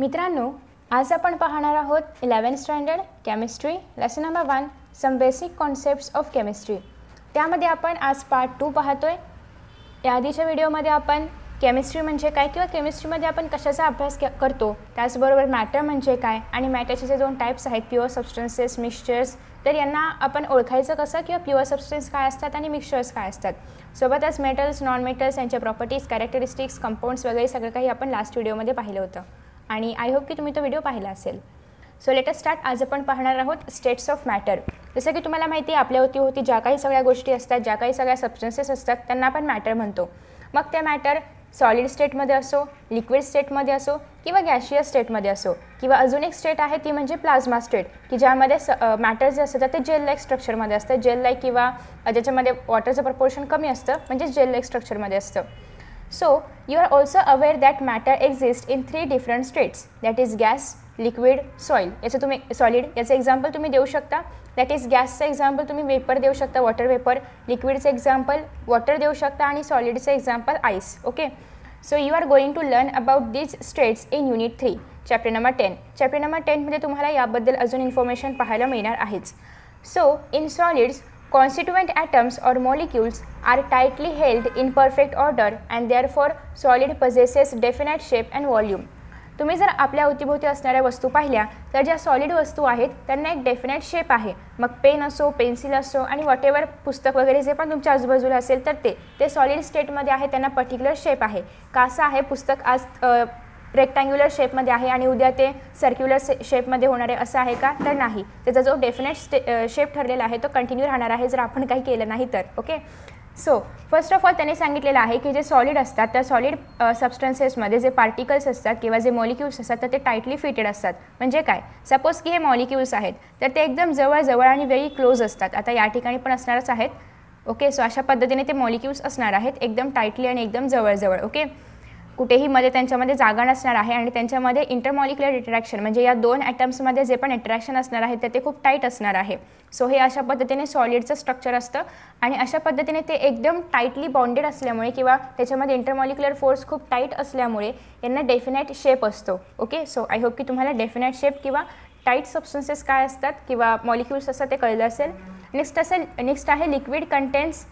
मित्रांनो, आज आपण पाहणार आहोत 11th standard chemistry lesson number 1 some basic concepts of chemistry. त्यामध्ये आपण आज पार्ट 2 पाहतोय। या आधीच्या व्हिडिओमध्ये आपण केमिस्ट्री म्हणजे काय किंवा केमिस्ट्रीमध्ये आपण कशाचा अभ्यास करतो, त्याचबरोबर मॅटर म्हणजे काय आणि मॅटरचे जे दोन टाइप्स आहेत प्युअर सबस्टन्सेस, मिक्सचर्स, तर यांना आपण ओळखायचं कसं किंवा प्युअर सबस्टन्स काय असतात आणि मिक्सचर्स काय असतात, सोबतच मेटल्स, नॉन मेटल्स यांच्या प्रॉपर्टीज, कॅरेक्टरिस्टिक्स, कंपाऊंड्स वगैरे सगळं काही आपण लास्ट व्हिडिओमध्ये पाहिलं होतं आणि आय होप की तुम्ही तो व्हिडिओ पाहिला असेल। So let us start. आज आपण पाहणार आहोत स्टेट्स ऑफ मॅटर। जसं की तुम्हाला माहिती आहे आपल्यावरती ज्या काही सगळ्या गोष्टी असतात, ज्या काही सगळ्या सबस्टन्सेस असतात त्यांना आपण मॅटर म्हणतो। मग ते मॅटर सॉलिड स्टेटमध्ये असो, लिक्विड स्टेटमध्ये असो किंवा गॅशियस स्टेटमध्ये असो, किंवा अजून एक स्टेट आहे ती म्हणजे प्लाझ्मा स्टेट, की ज्यामध्ये मॅटर जे असतात ते जेल लाईक स्ट्रक्चरमध्ये असतं, जेल लाईक किंवा ज्याच्यामध्ये वॉटरचं प्रपोर्शन कमी असतं म्हणजे जेल लाईक स्ट्रक्चरमध्ये असतं। So, you are also aware that matter exists in 3 different states, that is gas, liquid, soil. याचं तुम्ही सॉलिड याचं एक्झाम्पल तुम्ही देऊ शकता, दॅट इज गॅसचं एक्झाम्पल तुम्ही वेपर देऊ शकता, वॉटर वेपर, लिक्विडचं एक्झाम्पल वॉटर देऊ शकता आणि सॉलिडचं example ice. Okay, so you are going to learn about these states in unit 3 chapter number 10। Chapter number 10मध्ये तुम्हाला याबद्दल अजून इन्फॉर्मेशन पाहायला मिळणार आहेच। So in solids constituent atoms or molecules are tightly held in perfect order and therefore solid possesses definite shape and volume। तुम्ही जर आपल्या अवतीभोवती असणाऱ्या वस्तू पाहिल्या तर ज्या सॉलिड वस्तू आहेत त्यांना एक डेफिनेट शेप आहे। मग पेन असो, पेन्सिल असो आणि व्हॉटेवर पुस्तक वगैरे जे पण तुमच्या आजूबाजूला असेल तर ते सॉलिड स्टेटमध्ये आहे, त्यांना पर्टिक्युलर शेप आहे। कसं आहे, पुस्तक आज रेक्टँग्युलर शेपमध्ये आहे आणि उद्या ते सर्क्युलर शेपमध्ये होणार आहे असं आहे का, तर नाही। त्याचा जो डेफिनेट शेप ठरलेला आहे तो कंटिन्यू राहणार आहे जर आपण काही केलं नाही तर। Okay, so first of all त्याने सांगितलेलं आहे की जे सॉलिड असतात त्या सॉलिड सबस्टन्सेसमध्ये जे पार्टिकल्स असतात किंवा जे मॉलिक्युल्स असतात तर ते टाईटली फिटेड असतात। म्हणजे काय, सपोज की हे मॉलिक्युल्स आहेत तर ते एकदम जवळ आणि व्हेरी क्लोज असतात। आता या ठिकाणी पण असणारच आहेत। ओके, सो अशा पद्धतीने ते मॉलिक्युल्स असणार आहेत एकदम टाईटली आणि एकदम जवळ। ओके, कुठेही मध्ये त्यांच्यामध्ये जागा नसणार आहे आणि त्यांच्यामध्ये इंटरमॉलिक्युलर इंटरॅक्शन म्हणजे या दोन ॲटम्समध्ये जे पण इंटरॅक्शन असणार आहे ते खूप टाईट असणार आहे। सो हे अशा पद्धतीने सॉलिडचं स्ट्रक्चर असतं आणि अशा पद्धतीने ते एकदम टाईटली बॉन्डेड असल्यामुळे किंवा त्याच्यामध्ये इंटरमॉलिक्युलर फोर्स खूप टाईट असल्यामुळे यांना डेफिनेट शेप असतो। ओके, सो आय होप की तुम्हाला डेफिनेट शेप किंवा टाईट सबस्टन्सेस काय असतात किंवा मॉलिक्युल्स असतात ते कळलं असेल। नेक्स्ट आहे liquid contains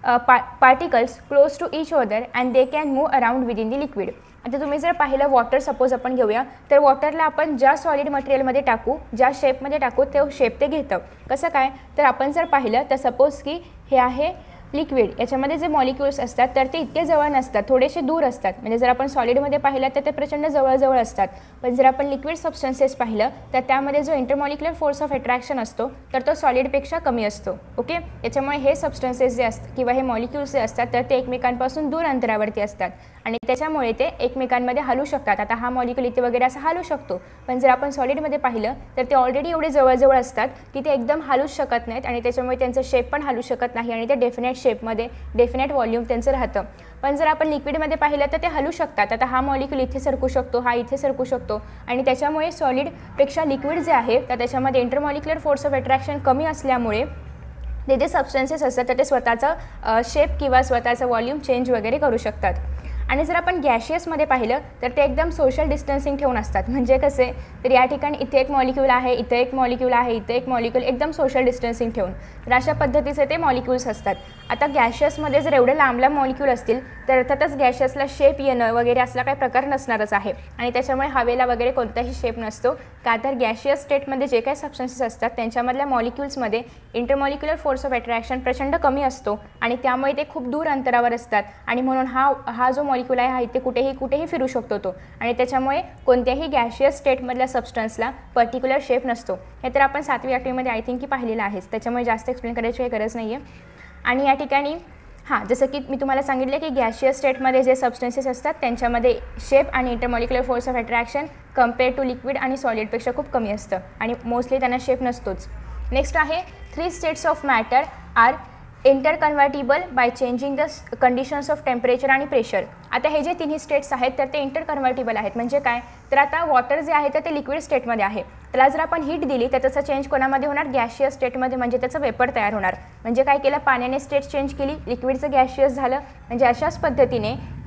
particles close to each other and they can move around within the liquid। आता तुम्ही जर पाहिलं वॉटर सपोज आपण घेऊया तर वॉटरला आपण ज्या सॉलिड मटेरियलमध्ये टाकू, ज्या शेपमध्ये टाकू ते शेप ते घेतं। कसं काय, तर आपण जर पाहिलं तर सपोज की हे आहे लिक्विड, याच्यामध्ये जे मॉलिक्युल्स असतात तर ते इतके जवळ नसतात, थोडेसे दूर असतात। म्हणजे जर आपण सॉलिडमध्ये पाहिलं तर ते प्रचंड जवळ असतात, पण जर आपण लिक्विड सबस्टन्सेस पाहिलं तर त्यामध्ये जो इंटरमॉलिक्युलर फोर्स ऑफ अट्रॅक्शन असतो तर तो सॉलिडपेक्षा कमी असतो। ओके, याच्यामुळे हे सबस्टन्सेस जे असतात किंवा हे मॉलिक्युल्स जे असतात तर ते एकमेकांपासून दूर अंतरावरती असतात आणि त्याच्यामुळे ते एकमेकांमध्ये हलू शकतात। आता हा मॉलिक्युल इथे वगैरे असं हलू शकतो, पण जर आपण सॉलिडमध्ये पाहिलं तर ते ऑलरेडी एवढे जवळ असतात की ते एकदम हलूच शकत नाहीत आणि त्याच्यामुळे त्यांचं शेप पण हलू शकत नाही आणि ते डेफिनेट शेपमध्ये डेफिनेट व्हॉल्यूम त्यांचं राहतं। पण जर आपण लिक्विडमध्ये पाहिलं तर ते हलू शकतात। आता हा मॉलिक्यूल इथे सरकू शकतो, हा इथे सरकू शकतो आणि त्याच्यामुळे सॉलिडपेक्षा लिक्विड जे आहे तर त्याच्यामध्ये इंटरमॉलिक्युलर फोर्स ऑफ अट्रॅक्शन कमी असल्यामुळे ते जे सबस्टन्सेस असतात तर ते स्वतःचा शेप किंवा स्वतःचा व्हॉल्यूम चेंज वगैरे करू शकतात। आणि जर आपण गॅशियसमध्ये पाहिलं तर ते एकदम सोशल डिस्टन्सिंग ठेवून असतात। म्हणजे कसे, तर या ठिकाणी इथे एक मॉलिक्यूल आहे, इथे एक मॉलिक्यूल आहे, इथे एक मॉलिक्यूल, एकदम सोशल डिस्टन्सिंग ठेवून, तर अशा पद्धतीचे ते मॉलिक्युल्स असतात। आता गॅशियसमध्ये जर एवढे लांब मॉलिक्यूल असतील तर अर्थातच गॅशियसला शेप येणं वगैरे असला काही प्रकार नसणारच आहे आणि त्याच्यामुळे हवेला वगैरे कोणताही शेप नसतो। का तर गॅशियस स्टेटमध्ये जे काही सबस्टन्सेस असतात त्यांच्यामधल्या मॉलिक्युल्समध्ये इंटरमॉलिक्युलर फोर्स ऑफ अट्रॅक्शन प्रचंड कमी असतो आणि त्यामुळे ते खूप दूर अंतरावर असतात आणि म्हणून हा जो मॉलिक्यूल आहे हा इथे कुठेही फिरू शकतो तो आणि त्याच्यामुळे कोणत्याही गॅशियस स्टेटमधल्या सबस्टन्सला पर्टिक्युलर शेप नसतो। हे तर आपण 7वी 8वीमध्ये आय थिंक की पाहिलेलं आहेच, त्याच्यामुळे जास्त एक्सप्लेन करायची काही गरज नाही आहे। आणि या ठिकाणी जसं की मी तुम्हाला सांगितलं की गॅशियस स्टेटमध्ये जे सबस्टन्सेस असतात त्यांच्यामध्ये शेप आणि intermolecular force of attraction compare to liquid आणि सॉलिडपेक्षा खूप कमी असतं आणि मोस्टली त्यांना शेप नसतोच। नेक्स्ट आहे 3 states of matter are interconvertible by changing the conditions of temperature आणि प्रेशर। आता हे जे तिन्ही स्टेट्स आहेत तर ते इंटरकन्व्हर्टिबल आहेत। म्हणजे काय, तर आता वॉटर जे आहे तर ते लिक्विड स्टेटमध्ये आहे, त्याला जर आपण हीट दिली तर त्याचा चेंज कोणामध्ये होणार, गॅशियस स्टेटमध्ये, म्हणजे त्याचं वेपर तयार होणार। म्हणजे काय केलं, पाण्याने स्टेट चेंज केली, लिक्विडचं गॅशियस झालं। म्हणजे अशाच पद्धतीने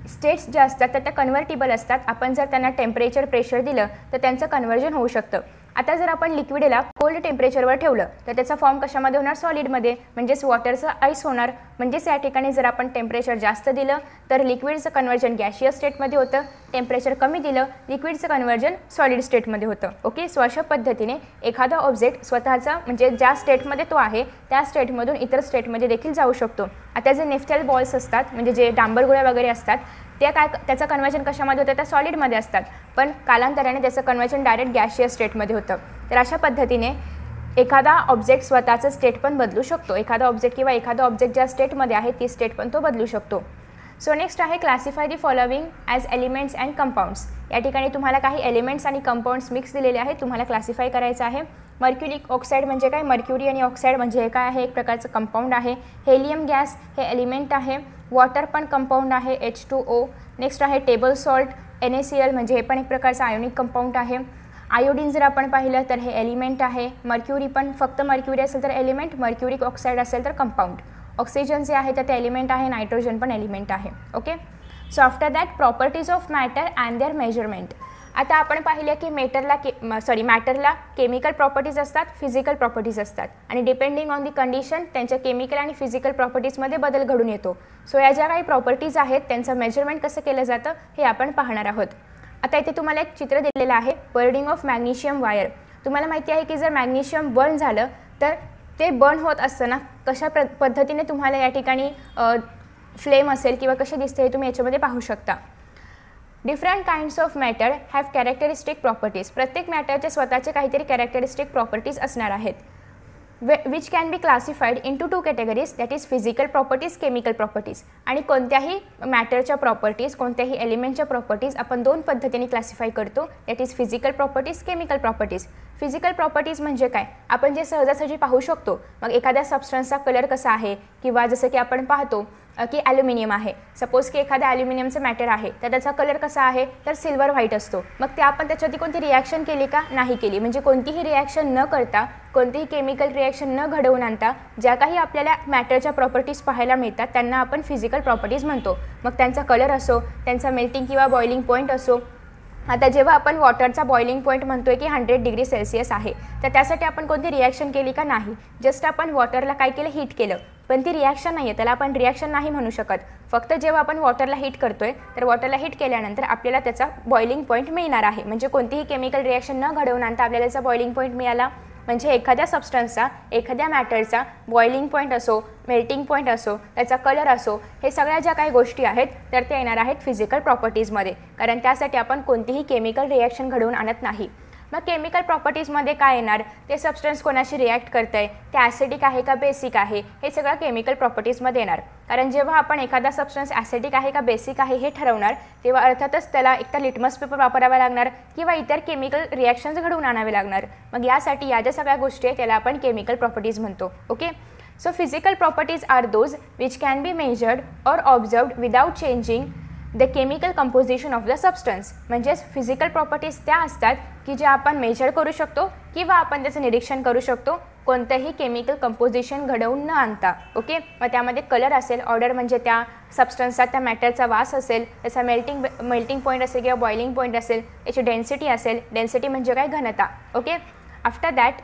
स्टेट्स जे असतात तर त्या कन्व्हर्टिबल असतात. आपण जर त्यांना टेम्परेचर प्रेशर दिलं तर त्यांचं कन्व्हर्जन होऊ शकतं. आता जर आपण लिक्विडला कोल्ड टेम्परेचरवर ठेवलं तर त्याचा फॉर्म कशामध्ये होणार, सॉलिडमध्ये, म्हणजेच वॉटरचं आईस होणार. म्हणजेच या ठिकाणी जर आपण टेम्परेचर जास्त दिलं तर लिक्विडचं कन्व्हर्जन गॅशियस स्टेटमध्ये होतं, टेम्परेचर कमी दिलं लिक्विडचं कन्व्हर्जन सॉलिड स्टेटमध्ये होतं. ओके, सो अशा पद्धतीने एखादा ऑब्जेक्ट स्वतःचा म्हणजे ज्या स्टेटमध्ये तो आहे त्या स्टेटमधून इतर स्टेटमध्ये देखील जाऊ शकतो. आता जे नेफ्टेल बॉल्स असतात म्हणजे जे डांबरगोळ्या वगैरे असतात त्या त्याचं कन्व्हर्जन कशामध्ये होतं, त्या सॉलिडमध्ये असतात, पण कालांतराने त्याचं कन्व्हर्जन डायरेक्ट गॅशियस स्टेटमध्ये होतं. तर अशा पद्धतीने एखादा ऑब्जेक्ट स्वतःचं स्टेट पण बदलू शकतो. एखादा ऑब्जेक्ट किंवा एखादा ऑब्जेक्ट ज्या स्टेटमध्ये आहे ती स्टेट पण तो बदलू शकतो. सो नेक्स्ट आहे classify the following as elements and compounds. या ठिकाणी तुम्हाला काही एलिमेंट्स आणि कंपाऊंड्स मिक्स दिलेले आहेत, तुम्हाला क्लासिफाय करायचं आहे. मर्क्युरिक ऑक्साईड म्हणजे काय, मर्क्युरी आणि ऑक्साईड म्हणजे हे काय आहे, एक प्रकारचं कंपाऊंड आहे. हेलियम गॅस हे एलिमेंट आहे. वॉटर पण कंपाऊंड आहे H2O. नेक्स्ट आहे टेबल सॉल्ट NaCl म्हणजे हे पण एक प्रकारचं आयोनिक कंपाऊंड आहे. आयोडीन जर आपण पाहिलं तर हे एलिमेंट आहे. मर्क्युरी पण फक्त मर्क्युरी असेल तर एलिमेंट, मर्क्युरिक ऑक्साईड असेल तर कंपाऊंड. ऑक्सिजन जे आहे तर ते एलिमेंट आहे, नायट्रोजन पण एलिमेंट आहे. Okay, so after that properties of matter and their measurement. आता आपण पाहिलं की मॅटरला केमिकल प्रॉपर्टीज असतात, फिजिकल प्रॉपर्टीज असतात आणि डिपेंडिंग ऑन दी कंडिशन त्यांच्या केमिकल आणि फिजिकल प्रॉपर्टीजमध्ये बदल घडून येतो. सो या ज्या काही प्रॉपर्टीज आहेत त्यांचं मेजरमेंट कसं केलं जातं हे आपण पाहणार आहोत. आता इथे तुम्हाला एक चित्र दिलेलं आहे, बर्निंग ऑफ मॅग्नेशियम वायर. तुम्हाला माहिती आहे की जर मॅग्नेशियम बर्न झालं तर ते बर्न होत असताना कशा पद्धतीने तुम्हाला या ठिकाणी फ्लेम असेल किंवा कसे दिसते हे तुम्ही याच्यामध्ये पाहू शकता. Different kinds of matter have characteristic properties. प्रत्येक मॅटरचे स्वतःचे काहीतरी कॅरेक्टरिस्टिक प्रॉपर्टीज असणार आहेत. Which can be classified into 2 categories, that is physical properties, chemical properties. आणि कोणत्याही मॅटरच्या प्रॉपर्टीज, कोणत्याही एलिमेंटच्या प्रॉपर्टीज आपण 2 पद्धतीने क्लासिफाय करतो, that is physical properties, chemical properties. Physical properties म्हणजे काय, आपण जे सहजासहजी पाहू शकतो. मग एखाद्या सबस्टन्सचा कलर कसा आहे किंवा जसं की आपण पाहतो की ॲल्युमिनियम आहे, सपोज की एखाद्या ॲल्युमिनियमचं मॅटर आहे तर त्याचा कलर कसा आहे तर सिल्वर व्हाईट असतो. मग ते आपण त्याच्यावरती कोणती रिॲक्शन केली का, नाही केली. म्हणजे कोणतीही रिॲक्शन न करता, कोणतीही केमिकल रिॲक्शन न घडवून आणता ज्या काही आपल्याला मॅटरच्या प्रॉपर्टीज पाहायला मिळतात त्यांना आपण फिजिकल प्रॉपर्टीज म्हणतो. मग त्यांचा कलर असो, त्यांचा मेल्टिंग किंवा बॉइलिंग पॉईंट असो. आता जेव्हा आपण वॉटरचा बॉइलिंग पॉईंट म्हणतोय की 100 डिग्री सेल्सिअस आहे तर त्यासाठी आपण कोणती रिॲक्शन केली का, नाही. जस्ट आपण वॉटरला काय केलं, हीट केलं, पण ती रिॲक्शन नाही आहे, त्याला आपण रिॲक्शन नाही म्हणू शकत. फक्त जेव्हा आपण वॉटरला हीट करतोय तर वॉटरला हीट केल्यानंतर आपल्याला त्याचा बॉइलिंग पॉईंट मिळणार आहे. म्हणजे कोणतीही केमिकल रिॲक्शन न घडवून आणता आपल्याला त्याचा बॉइलिंग पॉईंट मिळाला. म्हणजे एखाद्या सबस्टन्सचा, एखाद्या मॅटरचा बॉइलिंग पॉईंट असो, मेल्टिंग पॉईंट असो, त्याचा कलर असो, हे सगळ्या ज्या काही गोष्टी आहेत तर ते येणार आहेत फिजिकल प्रॉपर्टीजमध्ये, कारण त्यासाठी आपण कोणतीही केमिकल रिॲक्शन घडवून आणत नाही. मग केमिकल प्रॉपर्टीजमध्ये काय येणार, ते सबस्टन्स कोणाशी रिॲक्ट करतं आहे, ते ॲसिडिक आहे का बेसिक आहे, हे सगळं केमिकल प्रॉपर्टीजमध्ये येणार. कारण जेव्हा आपण एखादा सबस्टन्स ॲसिडिक आहे का बेसिक आहे हे ठरवणार तेव्हा अर्थातच त्याला एकतर लिटमस पेपर वापरावा लागणार किंवा इतर केमिकल रिॲक्शन्स घडवून आणावे लागणार. मग यासाठी या ज्या सगळ्या गोष्टी आहेत त्याला आपण केमिकल प्रॉपर्टीज म्हणतो. Okay, so physical properties are those which can be measured or observed without changing the chemical composition of the substance. म्हणजेच फिजिकल प्रॉपर्टीज त्या असतात की ज्या आपण मेजर करू शकतो किंवा आपण त्याचं निरीक्षण करू शकतो कोणतंही केमिकल कंपोजिशन घडवून न आणता. ओके, मग त्यामध्ये कलर असेल, ऑर्डर म्हणजे त्या सबस्टन्सचा, त्या मॅटरचा वास असेल, त्याचा मेल्टिंग पॉईंट असेल किंवा बॉइलिंग पॉईंट असेल, त्याची डेन्सिटी असेल, डेन्सिटी म्हणजे काय, घनता. Okay, after that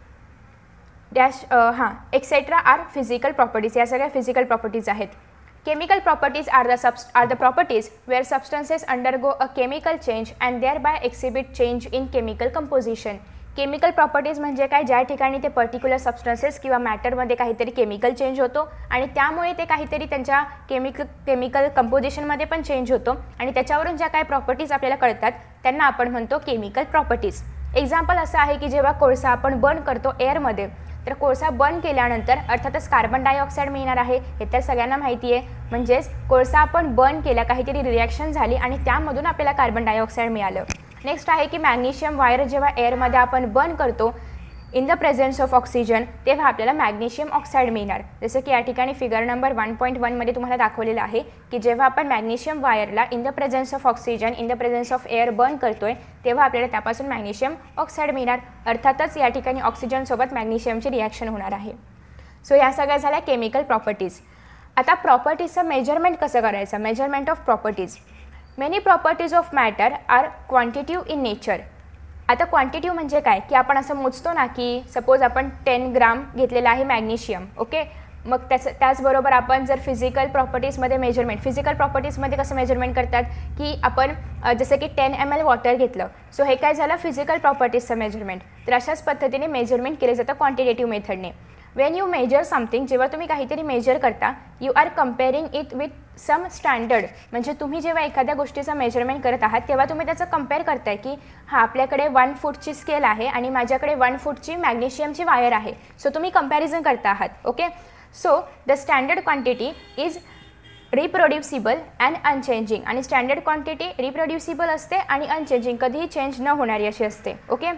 dash etcetera are physical properties. या सगळ्या फिजिकल प्रॉपर्टीज आहेत. Chemical properties are the properties where substances undergo a chemical change and thereby exhibit change in chemical composition. Chemical properties म्हणजे काय, ज्या ठिकाणी ते पर्टिक्युलर सबस्टन्सेस किंवा मॅटरमध्ये काहीतरी केमिकल चेंज होतो आणि त्यामुळे ते काहीतरी त्यांच्या केमिकल कंपोजिशनमध्ये पण चेंज होतो आणि त्याच्यावरून ज्या काही प्रॉपर्टीज आपल्याला कळतात त्यांना आपण म्हणतो केमिकल प्रॉपर्टीज. एक्झाम्पल असं आहे की जेव्हा कोळसा आपण बर्न करतो एअरमध्ये तर कोळसा बर्न केल्यानंतर अर्थातच कार्बन डायऑक्साईड मिळणार आहे, हे तर सगळ्यांना माहिती आहे. म्हणजेच कोळसा आपण बर्न केला, काहीतरी रिॲक्शन झाली आणि त्यामधून आपल्याला कार्बन डायऑक्साईड मिळालं. नेक्स्ट आहे की मॅग्नेशियम वायर जेव्हा एअरमध्ये आपण बर्न करतो in the presence of oxygen तेव्हा आपल्याला मॅग्नेशियम ऑक्साईड मिळणार. जसं की या ठिकाणी फिगर नंबर 1.1 मध्ये तुम्हाला दाखवलेलं आहे की जेव्हा आपण मॅग्नेशियम वायरला in the presence of oxygen, in the presence of air burn करतोय तेव्हा आपल्याला त्यापासून मॅग्नेशियम ऑक्साईड मिळणार. अर्थातच या ठिकाणी ऑक्सिजनसोबत मॅग्नेशियमची रिॲक्शन होणार आहे. सो या सगळ्या झाल्या केमिकल प्रॉपर्टीज. आता प्रॉपर्टीजचं मेजरमेंट कसं करायचं, measurement of properties. Many properties of matter are quantitative in nature. आता क्वांटिटिव्ह म्हणजे काय, की आपण असं मोजतो ना, की सपोज आपण 10 ग्राम घेतलेला आहे मॅग्नेशियम, ओके. मग त्याचबरोबर आपण जर फिजिकल प्रॉपर्टीजमध्ये मेजरमेंट, फिजिकल प्रॉपर्टीजमध्ये कसं मेजरमेंट करतात, की आपण जसं की 10 ml वॉटर घेतलं, सो हे काय झालं फिजिकल प्रॉपर्टीजचं मेजरमेंट. तर अशाच पद्धतीने मेजरमेंट केले जातं क्वांटिटेटिव्ह मेथडने. वेन यू मेजर समथिंग, जेव्हा तुम्ही काहीतरी मेजर करता, you are comparing it with some standard. म्हणजे तुम्ही जेव्हा एखाद्या गोष्टीचं मेजरमेंट करत आहात तेव्हा तुम्ही त्याचं कम्पेअर करताय, की हां आपल्याकडे 1 फूटची स्केल आहे आणि माझ्याकडे 1 फूटची मॅग्नेशियमची वायर आहे. सो तुम्ही कंपॅरिझन करता आहात, okay. So the standard quantity is reproducible and unchanging. आणि स्टँडर्ड क्वांटिटी रिप्रोड्युसिबल असते आणि अनचेंजिंग, कधीही चेंज न होणारी अशी असते, ओके.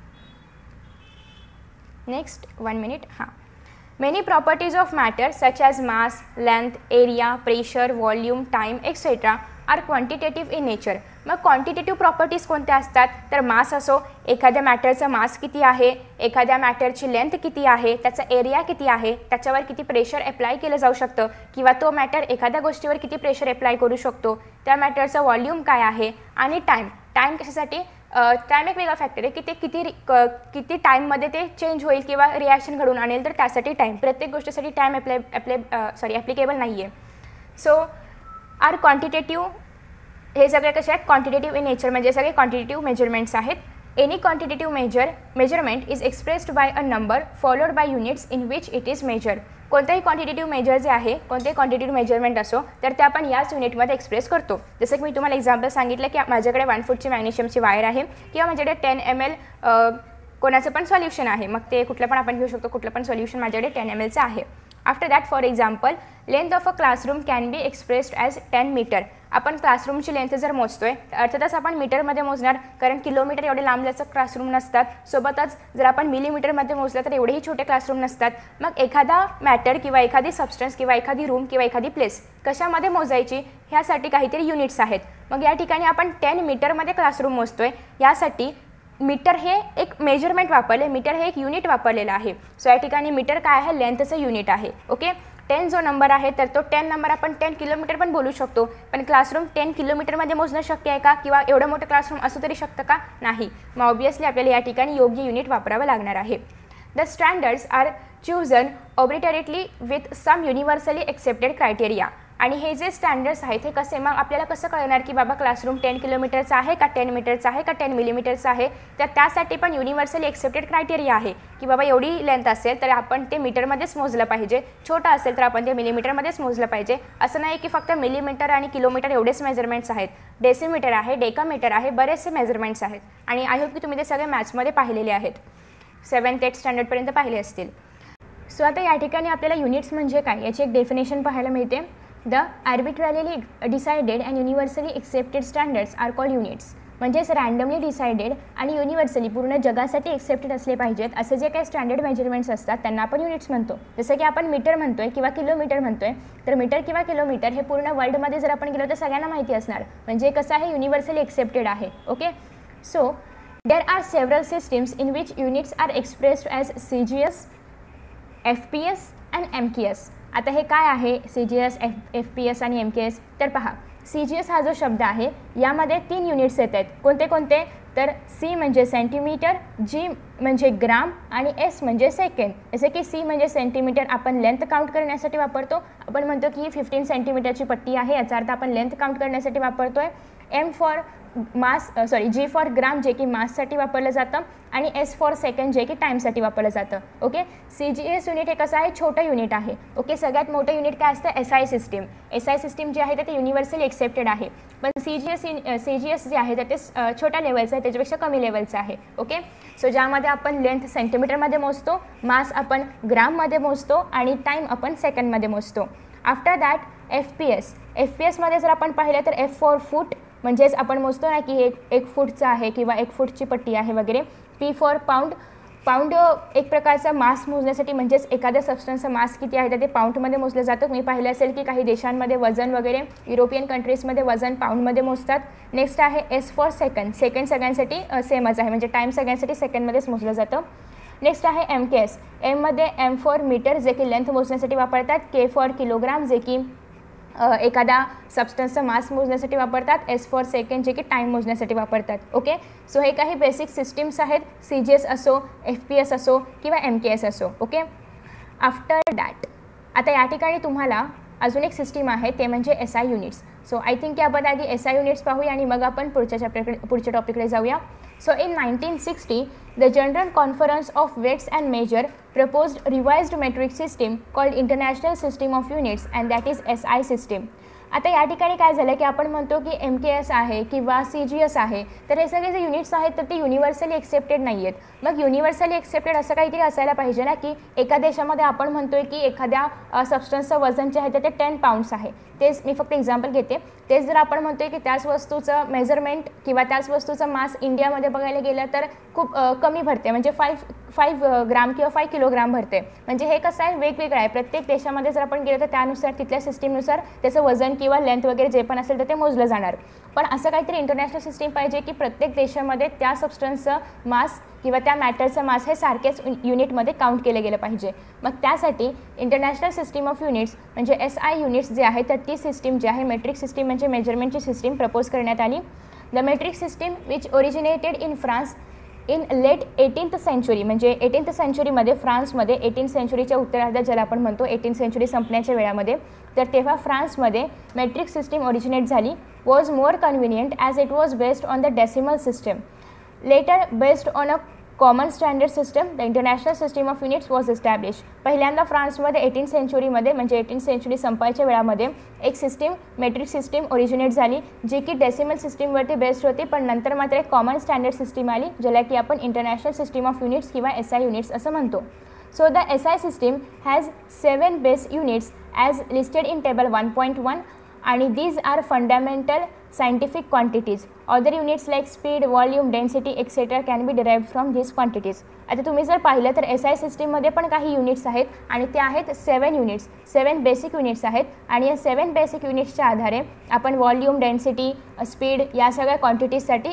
Next 1 minute. हां, many properties of matter such as mass, length, area, pressure, volume, time etcetera are quantitative in nature. मग क्वांटिटेटिव्ह प्रॉपर्टीज कोणत्या असतात, तर मास असो, एखाद्या मॅटरचं मास किती आहे, एखाद्या मॅटरची लेंथ किती आहे, त्याचा एरिया किती आहे, त्याच्यावर किती प्रेशर अप्लाय केलं जाऊ शकतं, किंवा तो मॅटर एखाद्या गोष्टीवर किती प्रेशर अप्लाय करू शकतो, त्या मॅटरचं व्हॉल्यूम काय आहे, आणि टाईम कशासाठी, टाईम एक वेगळा फॅक्टर आहे, की ते किती टाईममध्ये ते चेंज होईल किंवा रिॲक्शन घडून आणेल, तर त्यासाठी टाईम, प्रत्येक गोष्टीसाठी टाईम ॲप्लिकेबल नाही आहे. सो आर क्वांटिटेटिव्ह, हे सगळे कसे आहेत क्वांटिटेटिव्ह इन नेचर, म्हणजे सगळे क्वांटिटेटिव्ह मेजरमेंट्स आहेत. Any quantitative measurement is expressed by a number followed by units in which it is measured. कोणतेही क्वांटिटेटिव्ह मेजर जे आहे, कोणतेही क्वांटिटेटिव्ह मेजरमेंट असो, तर ते आपण याच युनिटमध्ये एक्सप्रेस करतो. जसं की मी तुम्हाला एक्झाम्पल सांगितलं, की माझ्याकडे 1 फूटची मॅग्नेशियमची वायर आहे, किंवा माझ्याकडे 10 ml कोणाचं पण सॉल्युशन आहे. मग ते कुठलं पण आपण घेऊ शकतो, कुठलं पण सॉल्युशन माझ्याकडे 10 mlचं आहे. After that, for example, length of a classroom can be expressed as 10 metre. आपण क्लासरूमची लेंथ जर मोजतोय, अर्थातच आपण मीटरमध्ये मोजणार, कारण किलोमीटर एवढे लांबल्याचं क्लासरूम नसतात. सोबतच जर आपण मिलीमीटरमध्ये मोजलं तर एवढेही छोटे क्लासरूम नसतात. मग एखादा मॅटर किंवा एखादी सबस्टन्स किंवा एखादी रूम किंवा एखादी प्लेस कशामध्ये मोजायची, ह्यासाठी काहीतरी युनिट्स आहेत. मग या ठिकाणी आपण 10 मीटरमध्ये क्लासरूम मोजतोय, यासाठी मीटर हे एक मेजरमेंट वापरले, मीटर हे एक युनिट वापरलेलं आहे. सो या ठिकाणी मीटर काय आहे, लेंथचं युनिट आहे, ओके. 10 जो नंबर आहे, तर तो 10 नंबर आपण 10 किलोमीटर पण बोलू शकतो, पण क्लासरूम 10 किलोमीटरमध्ये मोजणं शक्य आहे का, किंवा एवढं मोठं क्लासरूम असू तरी शकतं का, नाही. मग ऑब्वियसली आपल्याला या ठिकाणी योग्य युनिट वापरावं लागणार आहे. The standards are chosen obliterately with some universally accepted criteria. आणि हे जे स्टँडर्ड्स आहेत हे कसे, मग आपल्याला कसं कळणार की बाबा क्लासरूम 10 किलोमीटरचा आहे का 10 मीटरचा आहे का 10 मिलीमीटरचा आहे. तर त्यासाठी पण युनिव्हर्सली एक्सेप्टेड क्रायटेरिया आहे, की बाबा एवढी लेंथ असेल तर आपण ते मीटरमध्येच मोजलं पाहिजे, छोटा असेल तर आपण ते मिलीमीटरमध्येच मोजलं पाहिजे. असं नाही की फक्त मिलीमीटर आणि किलोमीटर एवढेच मेजरमेंट्स आहेत, डेसिमीटर आहे, डेकामीटर आहे, बरेचसे मेजरमेंट्स आहेत. आणि आय होप की तुम्ही ते सगळे मॅथ्समध्ये पाहिलेले आहेत, 7th 8th स्टँडर्डपर्यंत पाहिले असतील. सो आता या ठिकाणी आपल्याला युनिट्स म्हणजे काय याची एक डेफिनेशन पाहायला मिळते. The arbitrarily decided and universally accepted standards are called units. म्हणजेच रँडमली डिसाइडेड आणि युनिव्हर्सली पूर्ण जगासाठी एक्सेप्टेड असले पाहिजेत असे जे काही स्टँडर्ड मेजरमेंट्स असतात त्यांना आपण युनिट्स म्हणतो. जसं की आपण मीटर म्हणतोय किंवा किलोमीटर म्हणतोय, तर मीटर किंवा किलोमीटर हे पूर्ण वर्ल्डमध्ये जर आपण गेलो तर सगळ्यांना माहिती असणार, म्हणजे कसं आहे युनिव्हर्सली एक्सेप्टेड आहे, okay. So there are several systems in which units are expressed as CGS, FPS and MKS. आता हे काय आहे CGS, FPS आणि MKS, तर पहा CGS हा जो शब्द आहे यामध्ये 3 युनिट्स येत आहेत. कोणते कोणते, तर C म्हणजे सेंटीमीटर, G म्हणजे ग्राम आणि S म्हणजे सेकंड. जसे की C म्हणजे सेंटीमीटर आपण लेंथ काउंट करण्यासाठी वापरतो, आपण म्हणतो की 15 सेंटीमीटरची पट्टी आहे, याचा अर्थ आपण लेंथ काउंट करण्यासाठी वापरतोय. M for G for gram जे की माससाठी वापरलं जातं, आणि S फॉर सेकंड जे की टाईमसाठी वापरलं जातं, ओके. CGS युनिट हे कसं आहे, छोटं युनिट आहे, ओके. सगळ्यात मोठं युनिट काय असतं, SI सिस्टीम. SI सिस्टीम जे आहे ते युनिव्हर्सली एक्सेप्टेड आहे, पण CGS जे आहे ते छोट्या लेवलचं आहे, त्याच्यापेक्षा कमी लेवलचं आहे, ओके. सो ज्यामध्ये आपण लेंथ सेंटीमीटरमध्ये मोजतो, मास आपण ग्राममध्ये मोजतो आणि टाईम आपण सेकंडमध्ये मोजतो. आफ्टर दॅट FPS मध्ये जर आपण पाहिलं तर F फॉर फूट, म्हणजेच आपण मोजतो ना की एक फूटचं आहे किंवा 1 फूटची पट्टी आहे वगैरे. P फॉर पाऊंड, पाऊंड एक प्रकारचा मास मोजण्यासाठी, म्हणजेच एखाद्या सबस्टन्सचं मास किती आहे तर ते पाऊंडमध्ये मोजलं जातं. तुम्ही पाहिलं असेल की काही देशांमध्ये वजन वगैरे, युरोपियन कंट्रीजमध्ये वजन पाऊंडमध्ये मोजतात. नेक्स्ट आहे S फॉर सेकंड, सेकंड सगळ्यांसाठी सेमच आहे, म्हणजे टाईम सगळ्यांसाठी सेकंडमध्येच मोजलं जातं. नेक्स्ट आहे MKS. एममध्ये M फॉर मीटर जे की लेंथ मोजण्यासाठी वापरतात, K फॉर किलोग्राम जे की एखादा सबस्टन्सचा मास मोजण्यासाठी वापरतात, S फॉर सेकंड जे की टाईम मोजण्यासाठी वापरतात. ओके, सो हे काही बेसिक सिस्टीम्स आहेत, CGS असो, FPS असो किंवा MKS असो. ओके, आफ्टर दॅट आता या ठिकाणी तुम्हाला अजून एक सिस्टीम आहे ते म्हणजे SI units. So I think याबद्दल आधी SI युनिट्स पाहूया आणि मग आपण पुढच्या टॉपिककडे जाऊया. So in 1960, the General Conference of Weights and Measure proposed revised metric system called International System of Units, and that is SI system. आता या ठिकाणी काय झालं की आपण म्हणतो की MKS आहे किंवा CGS आहे, तर हे सगळे जे युनिट्स आहेत तर ते युनिव्हर्सली एक्सेप्टेड नाही आहेत. मग युनिव्हर्सली एक्सेप्टेड असं काहीतरी असायला पाहिजे ना की एका देशामध्ये आपण म्हणतोय की एखाद्या सबस्टन्सचं वजन जे आहे ते 10 पाउंड्स आहे. तेच मी फक्त एक्झाम्पल घेते. तेच जर आपण म्हणतोय की त्याच वस्तूचं मेजरमेंट किंवा त्याच वस्तूचं मास इंडियामध्ये बघायला गेलं तर खूप कमी भरते, म्हणजे 5 ग्राम किंवा 5 किलोग्राम भरते. म्हणजे हे कसं आहे, वेगवेगळं आहे. प्रत्येक देशामध्ये जर आपण गेलो तर त्यानुसार तिथल्या सिस्टीमनुसार त्याचं वजन किंवा लेंथ वगैरे जे पण असेल तर ते मोजलं जाणार. पण असं काहीतरी इंटरनॅशनल सिस्टीम पाहिजे की प्रत्येक देशामध्ये त्या सबस्टन्सचं मास किंवा त्या मॅटरचं मास हे सारखेच युनिटमध्ये काउंट केलं गेलं पाहिजे. मग त्यासाठी इंटरनॅशनल सिस्टीम ऑफ युनिट्स म्हणजे SI युनिट्स जे आहे तर ती सिस्टीम जी आहे मेट्रिक सिस्टीम म्हणजे मेजरमेंटची सिस्टीम प्रपोज करण्यात आली. The metric system which originated in France in late 18th century, म्हणजे 18th सेंचुरीमध्ये फ्रान्समध्ये 18th सेंचुरीच्या उत्तरार्धात ज्याला आपण म्हणतो 18th सेंचुरी संपण्याच्या वेळामध्ये, तर तेव्हा फ्रान्समध्ये मेट्रिक सिस्टीम ओरिजिनेट झाली. Was more convenient as it was based on the decimal system. Later based on a common standard system the international system of units was establish. पहिल्यांदा फ्रान्समध्ये 18th सेंचुरीमध्ये म्हणजे 18th century संपायच्या वेळामध्ये एक system metric system originate झाली जी की decimal सिस्टीमवरती based होती, पण नंतर मात्र एक कॉमन स्टँडर्ड सिस्टीम आली ज्याला की आपण इंटरनॅशनल सिस्टीम ऑफ युनिट्स किंवा SI युनिट्स असं म्हणतो. So the SI system has 7 base units as listed in table 1.1 आणि these are fundamental scientific quantities. Other units like speed, volume, density, etc. can be derived from these quantities. आता तुम्ही जर पाहिलं तर SI सिस्टीममध्ये पण काही युनिट्स आहेत आणि ते आहेत 7 युनिट्स, 7 बेसिक युनिट्स आहेत आणि या 7 बेसिक युनिट्सच्या आधारे आपण व्हॉल्यूम, डेन्सिटी, स्पीड या सगळ्या क्वांटिटीजसाठी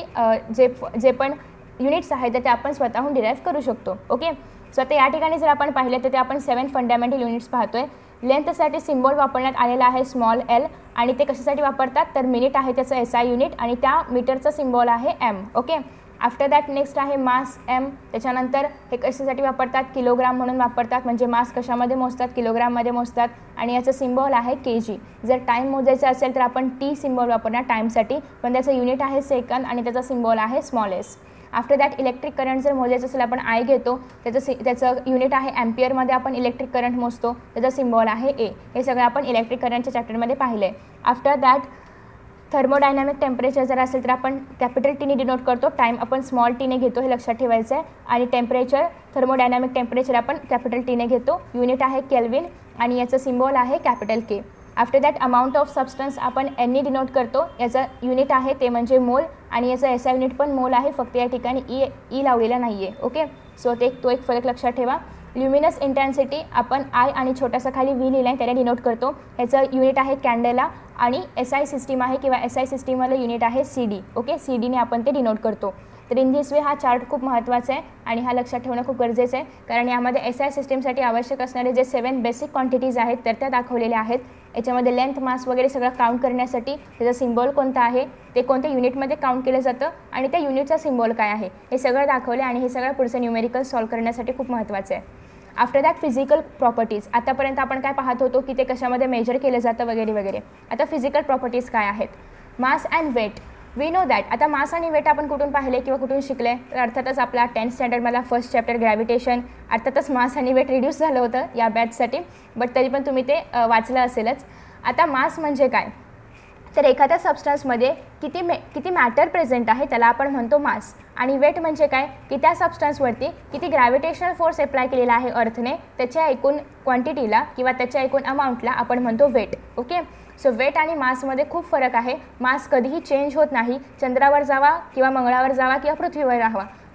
जे पण युनिट्स आहेत ते आपण स्वतःहून डिराईव्ह करू शकतो. ओके, सो आता या ठिकाणी जर आपण पाहिलं तर ते आपण 7 फंडामेंटल युनिट्स पाहतोय. लेंथसाठी सिम्बॉल वापरण्यात आलेला आहे स्मॉल l आणि ते कशासाठी वापरतात तर मिनिट आहे त्याचं SI युनिट आणि त्या मीटरचं सिम्बॉल आहे m. Okay, after that next आहे मास m. त्याच्यानंतर हे कशासाठी वापरतात किलोग्राम म्हणून वापरतात, म्हणजे मास कशामध्ये मोजतात किलोग्राममध्ये मोजतात आणि याचं सिम्बॉल आहे kg. जर टाईम मोजायचं असेल तर आपण T सिम्बॉल वापरणार टाईमसाठी, पण त्याचं युनिट आहे सेकंद आणि त्याचा सिम्बॉल आहे small s. After that electric current जर मोजायचं असेल आपण I घेतो, त्याचं युनिट आहे ॲम्पियरमध्ये आपण इलेक्ट्रिक करंट मोजतो, त्याचा सिम्बॉल आहे A. हे सगळं आपण इलेक्ट्रिक करंटच्या चॅप्टरमध्ये पाहिलं आहे. आफ्टर दॅट थर्मोडायनॅमिक टेम्परेचर जर असेल तर आपण कॅपिटल T ने डिनोट करतो, टाईम आपण स्मॉल t ने घेतो, हे लक्षात ठेवायचं आहे. आणि टेम्परेचर थर्मोडायनॅमिक टेम्परेचर आपण कॅपिटल T ने घेतो, युनिट आहे केल्विन आणि याचं सिम्बॉल आहे capital K. After that amount of substance आपण N ने डिनोट करतो, याचं युनिट आहे ते म्हणजे मोल आणि याचं SI युनिट पण मोल आहे, फक्त या ठिकाणी ई लावलेला नाही आहे. ओके, सो तो एक फरक लक्षात ठेवा. ल्युमिनस इंटेन्सिटी आपण I आणि छोटासा खाली V लिहिला आहे त्याने डिनोट करतो, याचं युनिट आहे कॅन्डेला आणि SI सिस्टीम आहे किंवा SI सिस्टीमवालं युनिट आहे CD. ओके, CD ने आपण ते डिनोट करतो. तर इन दिस वे हा चार्ट खूप महत्त्वाचा आहे आणि हा लक्षात ठेवणं खूप गरजेचं आहे, कारण यामध्ये SI सिस्टीमसाठी आवश्यक असणारे जे 7 बेसिक क्वांटिटीज आहेत तर त्या दाखवलेल्या आहेत. याच्यामध्ये लेंथ, मास वगैरे सगळं काउंट करण्यासाठी त्याचा सिम्बॉल कोणता आहे, ते कोणत्या युनिटमध्ये काउंट केलं जातं आणि त्या युनिटचा सिम्बॉल काय आहे हे सगळं दाखवलं आणि हे सगळं पुढचं न्यूमेरिकल सॉल्व करण्यासाठी खूप महत्त्वाचं आहे. After that physical properties. आतापर्यंत आपण काय पाहत होतो की ते कशामध्ये मेजर केलं जातं वगैरे वगैरे. आता फिजिकल प्रॉपर्टीज काय आहेत, mass and weight. We know that. आता मास आणि वेट आपण कुठून पाहिले किंवा कुठून शिकले, तर अर्थातच आपला 10th स्टँडर्डमधला फर्स्ट चॅप्टर ग्रॅव्हिटेशन. अर्थातच मास आणि वेट रिड्यूस झालं होतं या बॅचसाठी, बट तरी पण तुम्ही ते वाचलं असेलच. आता मास म्हणजे काय, तर एखाद्या सबस्टन्समध्ये किती मॅटर प्रेझेंट आहे त्याला आपण म्हणतो मास. आणि वेट म्हणजे काय की त्या सबस्टन्सवरती किती ग्रॅव्हिटेशनल फोर्स अप्लाय केलेला आहे अर्थने, त्याच्या एकूण क्वांटिटीला किंवा त्याच्या एकूण अमाऊंटला आपण म्हणतो वेट. ओके, सो वेट आणि मासमध्ये खूप फरक आहे. मास कधीही चेंज होत नाही, चंद्रावर जावा किंवा मंगळावर जावा किंवा पृथ्वीवर राहावा,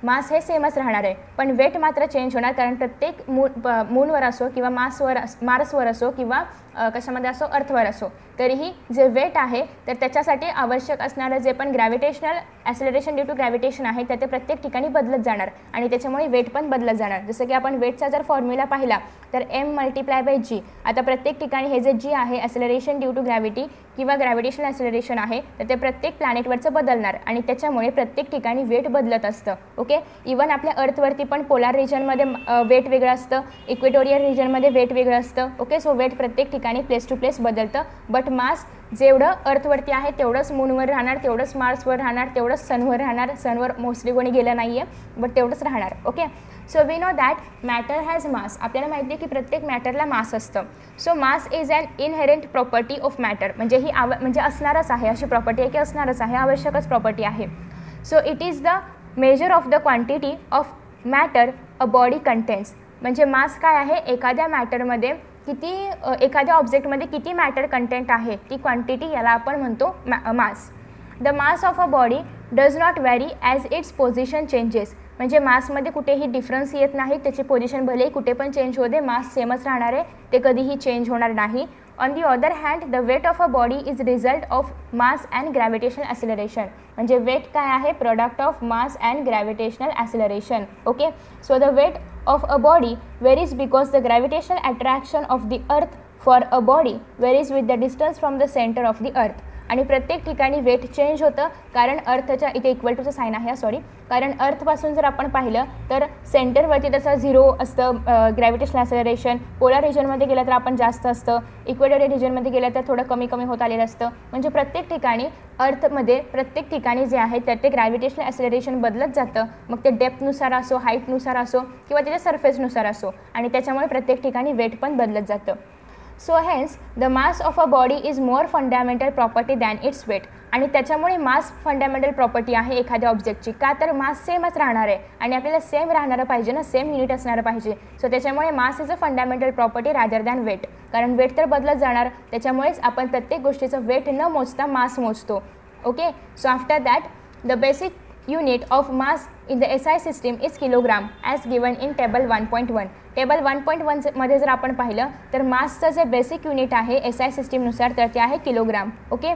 मास हे सेमच राहणार आहे, पण वेट मात्र चेंज होणार, कारण प्रत्येक मूनवर असो किंवा मार्सवर असो किंवा कशामध्ये असो अर्थवर असो, तरीही जे वेट आहे तर त्याच्यासाठी आवश्यक असणारं जे पण gravitational acceleration due to gravitation आहे तर ते प्रत्येक ठिकाणी बदलत जाणार आणि त्याच्यामुळे वेट पण बदलत जाणार. जसं की आपण वेटचा जर फॉर्म्युला पाहिला तर m×g. आता प्रत्येक ठिकाणी हे जे जी आहे ॲक्सेलरेशन ड्यू टू ग्रॅव्हिटी किंवा ग्रॅव्हिटेशनल ॲक्सेलरेशन आहे तर ते प्रत्येक प्लॅनेटवरचं बदलणार आणि त्याच्यामुळे प्रत्येक ठिकाणी वेट बदलत असतं. ओके, इवन आपल्या अर्थवरती पण पोलार रिजनमध्ये वेट वेगळं असतं, इक्वेटोरियल रिजनमध्ये वेट वेगळं असतं. ओके, सो वेट प्रत्येक ठिकाणी प्लेस टू प्लेस बदलतं, बट मास जेवढं अर्थवरती आहे तेवढंच मूनवर राहणार, तेवढंच मार्सवर राहणार, तेवढंच सनवर राहणार. सनवर मोस्टली कोणी गेलं नाही आहे बट तेवढंच राहणार. Okay, so we know that matter has mass. आपल्याला माहिती आहे की प्रत्येक मॅटरला मास असतं. So mass is an inherent property of matter, म्हणजे ही म्हणजे असणारच आहे, अशी प्रॉपर्टी आहे की असणारच आहे, आवश्यकच प्रॉपर्टी आहे. So it is the measure of the quantity of matter a body contains. म्हणजे मास काय आहे, एखाद्या मॅटरमध्ये किती, एखाद्या ऑब्जेक्टमध्ये किती मॅटर कंटेंट आहे ती क्वांटिटी, याला आपण म्हणतो mass. The mass of a body does not vary as its position changes. म्हणजे मासमध्ये कुठेही डिफरन्स येत नाही, त्याची पोझिशन भलेही कुठे पण चेंज होऊ दे, मास सेमच राहणार आहे, ते कधीही चेंज होणार नाही. On the other hand the weight of a body is result of mass and gravitational acceleration. म्हणजे वेट काय आहे, product of mass and gravitational acceleration. Okay, so the weight of a body varies because the gravitational attraction of the earth for a body varies with the distance from the center of the earth. आणि प्रत्येक ठिकाणी weight change होतं, कारण अर्थच्या इथे equal टूचं sign आहे, sorry, कारण अर्थपासून जर आपण पाहिलं तर सेंटरवरती त्याचं 0 असतं ग्रॅव्हिटेशनल ॲक्सेलरेशन, पोलार रिजनमध्ये गेलं तर आपण जास्त असतं, इक्वेटोरियल रिजनमध्ये गेलं तर थोडं कमी कमी होत आलेलं असतं. म्हणजे प्रत्येक ठिकाणी अर्थमध्ये प्रत्येक ठिकाणी जे आहे तर ते ग्रॅव्हिटेशनल ॲक्सेलरेशन बदलत जातं, मग ते डेप्थनुसार असो, हाईटनुसार असो किंवा त्याच्या सरफेसनुसार असो, आणि त्याच्यामुळे प्रत्येक ठिकाणी वेट पण बदलत जातं. So hence the mass of a body is more fundamental property than its weight. आणि त्याच्यामुळे मास फंडामेंटल प्रॉपर्टी आहे एखाद्या ऑब्जेक्टची, का तर मास सेमच राहणार आहे आणि आपल्याला सेम राहणारं पाहिजे ना, सेम युनिट असणारं पाहिजे. सो त्याच्यामुळे mass is a fundamental property rather than weight, कारण वेट तर बदलत जाणार, त्याच्यामुळेच आपण प्रत्येक गोष्टीचं वेट न मोजता मास मोजतो. Okay, so after that the basic unit of mass in the SI system is kilogram as given in table 1.1. Table 1.1 मध्ये जर आपण पाहिलं तर मासचं जे बेसिक युनिट आहे SI सिस्टीमनुसार तर ते आहे kilogram. Okay,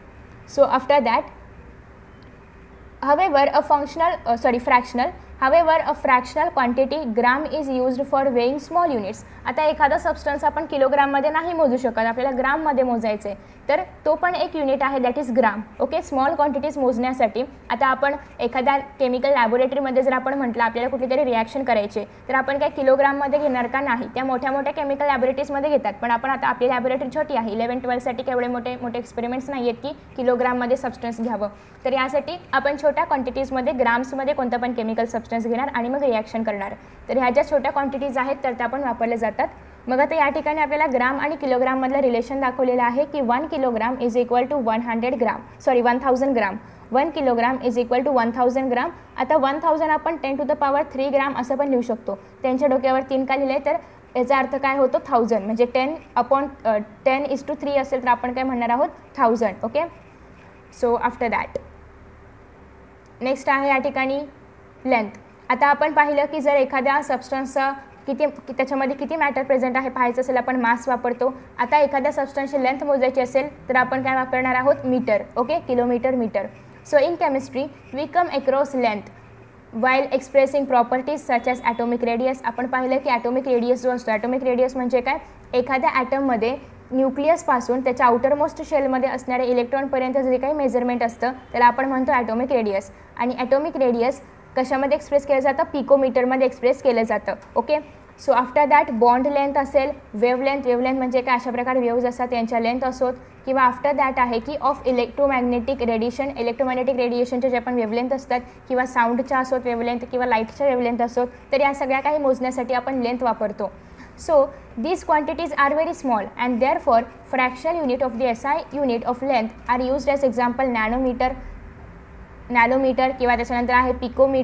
so after that However, a fractional quantity gram is used for weighing small units. आता एखादा सबस्टन्स आपण किलोग्राममध्ये नाही मोजू शकत, आपल्याला ग्राममध्ये मोजायचे, तर तो पण एक युनिट आहे, that is gram. Okay, small quantities मोजण्यासाठी आता आपण एखाद्या केमिकल लॅबोरेटरीमध्ये जर आपण म्हटलं आपल्याला कुठली तरी रिॲक्शन करायचे तर आपण काय किलोग्राममध्ये घेणार का, नाही, त्या मोठ्या मोठ्या केमिकल लॅबोरेटरीजमध्ये घेतात, पण आपण आता आपली लॅबोरेटरी छोटी आहे, 11-12साठी केवढे मोठे मोठे एक्सपेरिमेंट्स नाही आहेत की किलोग्राममध्ये सबस्टन्स घ्यावं, तर यासाठी आपण छोट्या क्वांटिटीजमध्ये ग्राम्समध्ये कोणतं पण केमिकल सबस्टन्स घेणार आणि मग रिॲक्शन करणार. तर ह्या ज्या छोट्या क्वांटिटीज आहेत तर त्या पण वापरल्या जातात. मग आता या ठिकाणी आपल्याला ग्राम आणि किलोग्राममधलं रिलेशन दाखवलेलं आहे की 1 kilogram is equal to 1000 gram. 1 kilogram is equal to 1000 gram. आता 1000 आपण 10⁻³ ग्राम असं पण लिहू शकतो. त्यांच्या डोक्यावर 3 का लिहिलं आहे तर याचा अर्थ काय होतो 1000, म्हणजे 10/10 असेल तर आपण काय म्हणणार आहोत 1000. Okay, so after that next आहे या ठिकाणी लेंथ. आता आपण पाहिलं की जर एखाद्या सबस्टन्सचा त्याच्यामध्ये किती मॅटर प्रेझेंट आहे पाहायचं असेल आपण मास वापरतो. आता एखाद्या सबस्टन्सची लेंथ मोजायची असेल तर आपण काय वापरणार आहोत metre. Okay, kilometre, metre. So in chemistry we come across length while expressing properties such as atomic radius. आपण पाहिलं की ॲटॉमिक रेडियस जो असतो, ॲटॉमिक रेडियस म्हणजे काय, एखाद्या ॲटममध्ये न्यूक्लियसपासून त्याच्या आउटरमोस्ट शेलमध्ये असणाऱ्या इलेक्ट्रॉनपर्यंत जे काही मेजरमेंट असतं त्याला आपण म्हणतो ॲटॉमिक रेडियस. आणि ॲटॉमिक रेडियस कशामध्ये एक्सप्रेस केलं जातं, पिकोमीटरमध्ये एक्सप्रेस केलं जातं. Okay, so after that bond length असेल, वेवलेंथ म्हणजे काय, अशा प्रकारे वेव्ज असतात त्यांच्या लेंथ असोत, किंवा आफ्टर दॅट आहे की ऑफ इलेक्ट्रोमॅग्नेटिक रेडिएशनचे जे पण वेवलेंथ असतात, किंवा साऊंडच्या असोत वेवलेंथ किंवा लाईटच्या वेवलेंथ असोत, तर या सगळ्या काही मोजण्यासाठी आपण लेंथ वापरतो. So these quantities are very small and therefore fractional unit of the SI unit of length are used as example nanometre किंवा त्याच्यानंतर आहे पिकोमीटर,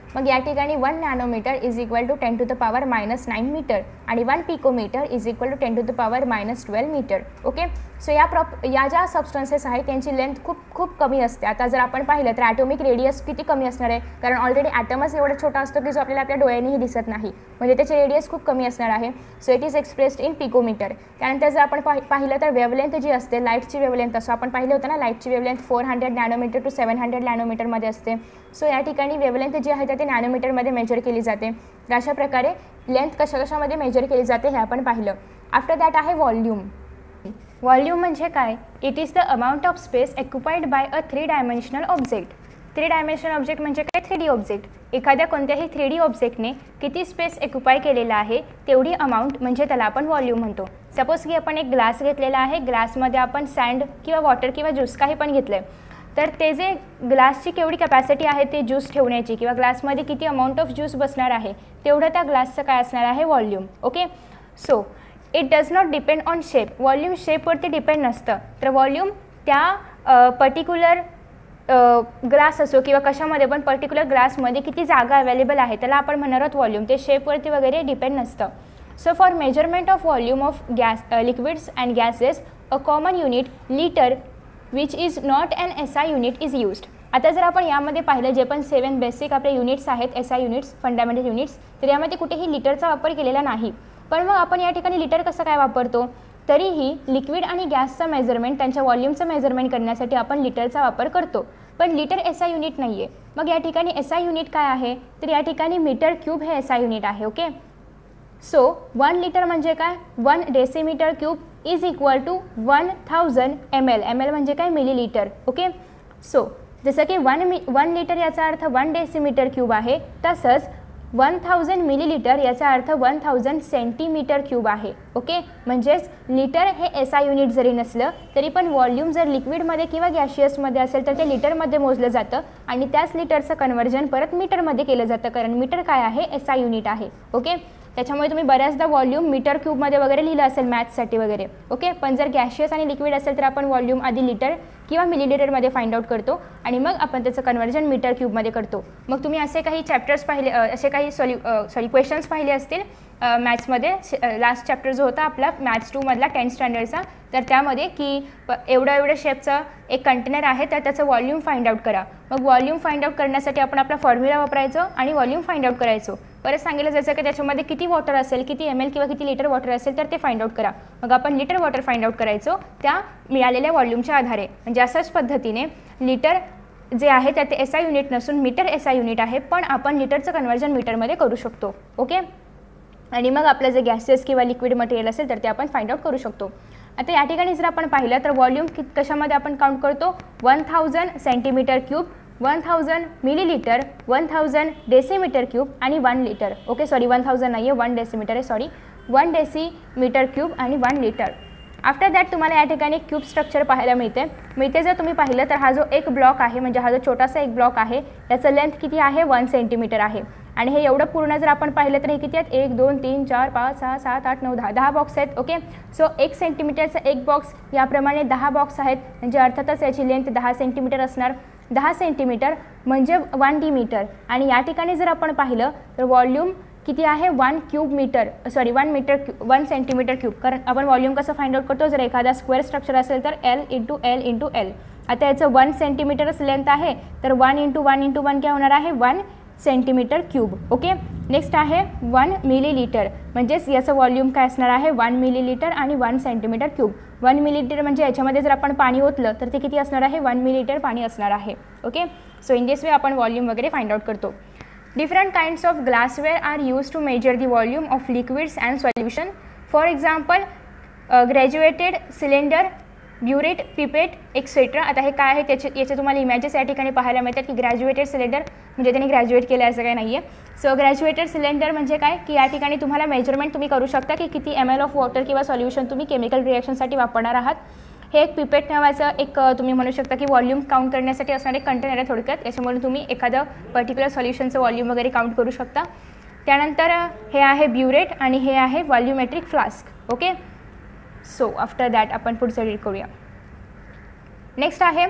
मग या ठिकाणी 1 nanometre is equal to 10 to the power -9 metre आणि 1 picometre is equal to 10 to the power -12 metre. Okay, so या ज्या substances आहेत त्यांची लेंथ खूप कमी असते. आता जर आपण पाहिलं तर ॲटोमिक रेडियस किती कमी असणार आहे, कारण ऑलरेडी ॲटमच एवढा छोटा असतो की जो आपल्याला आपल्या डोळ्यांनीही दिसत नाही, म्हणजे त्याचे रेडियस खूप कमी असणार आहे. So it is expressed in picometre. त्यानंतर जर आपण पाहिलं तर वेवलेंथ जी असते, लाईटची वेवलेंथ, असं आपण पाहिलं होतं ना, लाईटची वेवलेंथ 400 नॅनोमीटर टू 700 नॅनोमीटरमध्ये असते. सो या ठिकाणी वेवलेंथ जी आहे ते नॅनोमीटरमध्ये मेजर केली जाते. तर अशा प्रकारे लेंथ कशामध्ये मेजर केली जाते हे आपण पाहिलं. आफ्टर दॅट आहे व्हॉल्यूम. व्हॉल्यूम म्हणजे काय? It is the amount of space occupied by a 3 dimensional object. 3 dimensional object म्हणजे काय? 3D object. एखाद्या कोणत्याही 3D ऑब्जेक्टने किती स्पेस ऑक्युपाय केलेला आहे तेवढी अमाऊंट म्हणजे त्याला आपण व्हॉल्यूम म्हणतो. सपोज की आपण एक ग्लास घेतलेला आहे, ग्लासमध्ये आपण सँड किंवा वॉटर किंवा ज्यूस काही पण घेतलं आहे, तर ते जे ग्लासची केवढी कॅपॅसिटी आहे ते ज्यूस ठेवण्याची किंवा ग्लासमध्ये किती अमाऊंट ऑफ ज्यूस बसणार आहे तेवढं त्या ग्लासचं काय असणार आहे? Volume. Okay, so it does not depend on shape. Volume शेपवरती डिपेंड नसतं. तर व्हॉल्यूम त्या पर्टिक्युलर ग्लास असो किंवा कशामध्ये पण पर्टिक्युलर ग्लासमध्ये किती जागा अवेलेबल आहे त्याला आपण म्हणणार आहोत व्हॉल्यूम. ते शेपवरती वगैरे डिपेंड नसतं. So for measurement of volume of liquids and gases a common unit litre which is not an SI unit is used. आता जर आपण यामध्ये पाहिलं जे पण 7 बेसिक आपले युनिट्स आहेत, SI युनिट्स, फंडामेंटल युनिट्स, तर यामध्ये कुठेही लिटरचा वापर केलेला नाही. पण मग आपण या ठिकाणी लिटर कसं काय वापरतो? तरीही लिक्विड आणि गॅसचं मेजरमेंट, त्यांच्या व्हॉल्यूमचं मेजरमेंट करण्यासाठी आपण लिटरचा वापर करतो. पण लिटर SI युनिट नाही आहे. मग या ठिकाणी SI युनिट काय आहे? तर या ठिकाणी मीटर क्यूब हे SI युनिट आहे. ओके, सो 1 लिटर म्हणजे काय? 1 decimetre cube is equal to 1000 ml. ml म्हणजे काय? मिलीलिटर. ओके, सो जसं की 1 लिटर याचा अर्थ 1 डेसिमीटर क्यूब आहे, तसंच 1000 मिलीलिटर याचा अर्थ 1000 सेंटीमीटर क्यूब आहे. ओके, म्हणजेच लिटर हे SI युनिट जरी नसलं तरी पण व्हॉल्यूम जर लिक्विडमध्ये किंवा गॅशियसमध्ये असेल तर ते लिटरमध्ये मोजलं जातं आणि त्याच लिटरचं कन्व्हर्जन परत मीटरमध्ये केलं जातं, कारण मीटर काय आहे? SI युनिट आहे. ओके, त्याच्यामुळे तुम्ही बऱ्याचदा व्हॉल्यूम मीटर क्यूबमध्ये वगैरे लिहिलं असेल मॅथ्ससाठी वगैरे. ओके, पण जर गॅशियस आणि लिक्विड असेल तर आपण व्हॉल्यूम आधी लिटर किंवा मिलीलिटरमध्ये फाइंड आउट करतो आणि मग आपण त्याचं कन्व्हर्जन मीटर क्यूबमध्ये करतो. मग तुम्ही असे काही चॅप्टर्स पाहिले, असे काही क्वेश्चन्स पाहिले असतील मॅथ्समध्ये. लास्ट चॅप्टर जो होता आपला मॅथ्स 2 मधला 10th स्टँडर्डचा, तर त्यामध्ये की एवढं शेपचं एक कंटेनर आहे तर त्याचं व्हॉल्यूम फाइंड आउट करा. मग व्हॉल्यूम फाइंड आउट करण्यासाठी आपण आपला फॉर्म्युला वापरायचो आणि व्हॉल्यूम फाइंड आउट करायचो. परत सांगितलं जायचं की त्याच्यामध्ये किती वॉटर असेल, किती ml किंवा किती लिटर वॉटर असेल तर ते फाइंड आउट करा. मग आपण लिटर वॉटर फाइंड आउट करायचो त्या मिळालेल्या व्हॉल्यूमच्या आधारे. म्हणजे अशाच पद्धतीने लिटर जे आहे त्यात SI युनिट नसून मीटर SI युनिट आहे, पण आपण लिटरचं कन्व्हर्जन मीटरमध्ये करू शकतो. ओके, आणि मग आपलं जे गॅसेस किंवा लिक्विड मटेरियल असेल तर ते आपण फाइंड आउट करू शकतो. आता या ठिकाणी जर आपण पाहिलं तर व्हॉल्यूम कशामध्ये आपण काउंट करतो? 1000 centimetre cube, 1000 millilitre, 1000 decimetre cube आणि 1 लिटर. ओके, सॉरी 1000 नाही आहे, 1 डेसिमीटर आहे, सॉरी 1 डेसिमीटर क्यूब आणि 1 लिटर. आफ्टर दॅट तुम्हाला या ठिकाणी क्यूब स्ट्रक्चर पाहायला मिळते. जर तुम्ही पाहिलं तर हा जो एक ब्लॉक आहे, म्हणजे हा जो छोटासा एक ब्लॉक आहे त्याचं लेंथ किती आहे? 1 सेंटीमीटर आहे. आणि हे एवढं पूर्ण जर आपण पाहिलं तर हे किती आहेत? 1 2 3 4 5 6 7 8 9 10 बॉक्स आहेत. ओके, सो 1 सेंटीमीटरचा एक बॉक्स, याप्रमाणे 10 बॉक्स आहेत, म्हणजे अर्थातच याची लेंथ 10 सेंटीमीटर असणार. 10 सेंटीमीटर म्हणजे 1 d मीटर. आणि या ठिकाणी जर आपण पाहिलं तर व्हॉल्यूम किती आहे? 1 सेंटीमीटर क्यूब. कारण आपण व्हॉल्यूम कसं फाइंड आउट करतो? जर एखादा स्क्वेअर स्ट्रक्चर असेल तर L इंटू L. आता याचं 1 सेंटीमीटरच लेंथ आहे तर 1 इंटू 1 काय होणार आहे? 1 सेंटीमीटर क्यूब. ओके, नेक्स्ट आहे 1 मिलीलिटर, म्हणजेच याचं व्हॉल्यूम काय असणार आहे? 1 मिलीलिटर आणि 1 सेंटीमीटर क्यूब. 1 मिलीलिटर म्हणजे याच्यामध्ये जर आपण पाणी ओतलं तर ते किती असणार आहे? 1 मिलीलिटर पाणी असणार आहे. Okay, so in this way आपण व्हॉल्यूम वगैरे फाइंड आउट करतो. Different kinds of glassware are used to measure the volume of liquids and solution. For example, graduated cylinder, burette, pipette, etc. आता हे काय आहे याचे तुम्हाला इमेजेस या ठिकाणी पाहायला मिळतात की ग्रॅज्युएटेड सिलेंडर म्हणजे त्यांनी ग्रॅज्युएट केलं असं काही नाही आहे. सो ग्रॅज्युएटेड सिलेंडर म्हणजे काय की या ठिकाणी तुम्हाला मेजरमेंट तुम्ही करू शकता की किती ml ऑफ वॉटर किंवा सॉल्युशन तुम्ही केमिकल रिॲक्शनसाठी वापरणार आहात. हे एक पिपेट नावाचं एक तुम्ही म्हणू शकता की व्हॉल्यूम काउंट करण्यासाठी असणारे कंटेनर आहे थोडक्यात. याच्यामुळे तुम्ही एखादं पर्टिक्युलर सॉल्युशनचं व्हॉल्यूम वगैरे काउंट करू शकता. त्यानंतर हे आहे ब्युरेट आणि हे आहे volumetric flask. Okay, so after that आपण पुढचं रीड करूया. नेक्स्ट आहे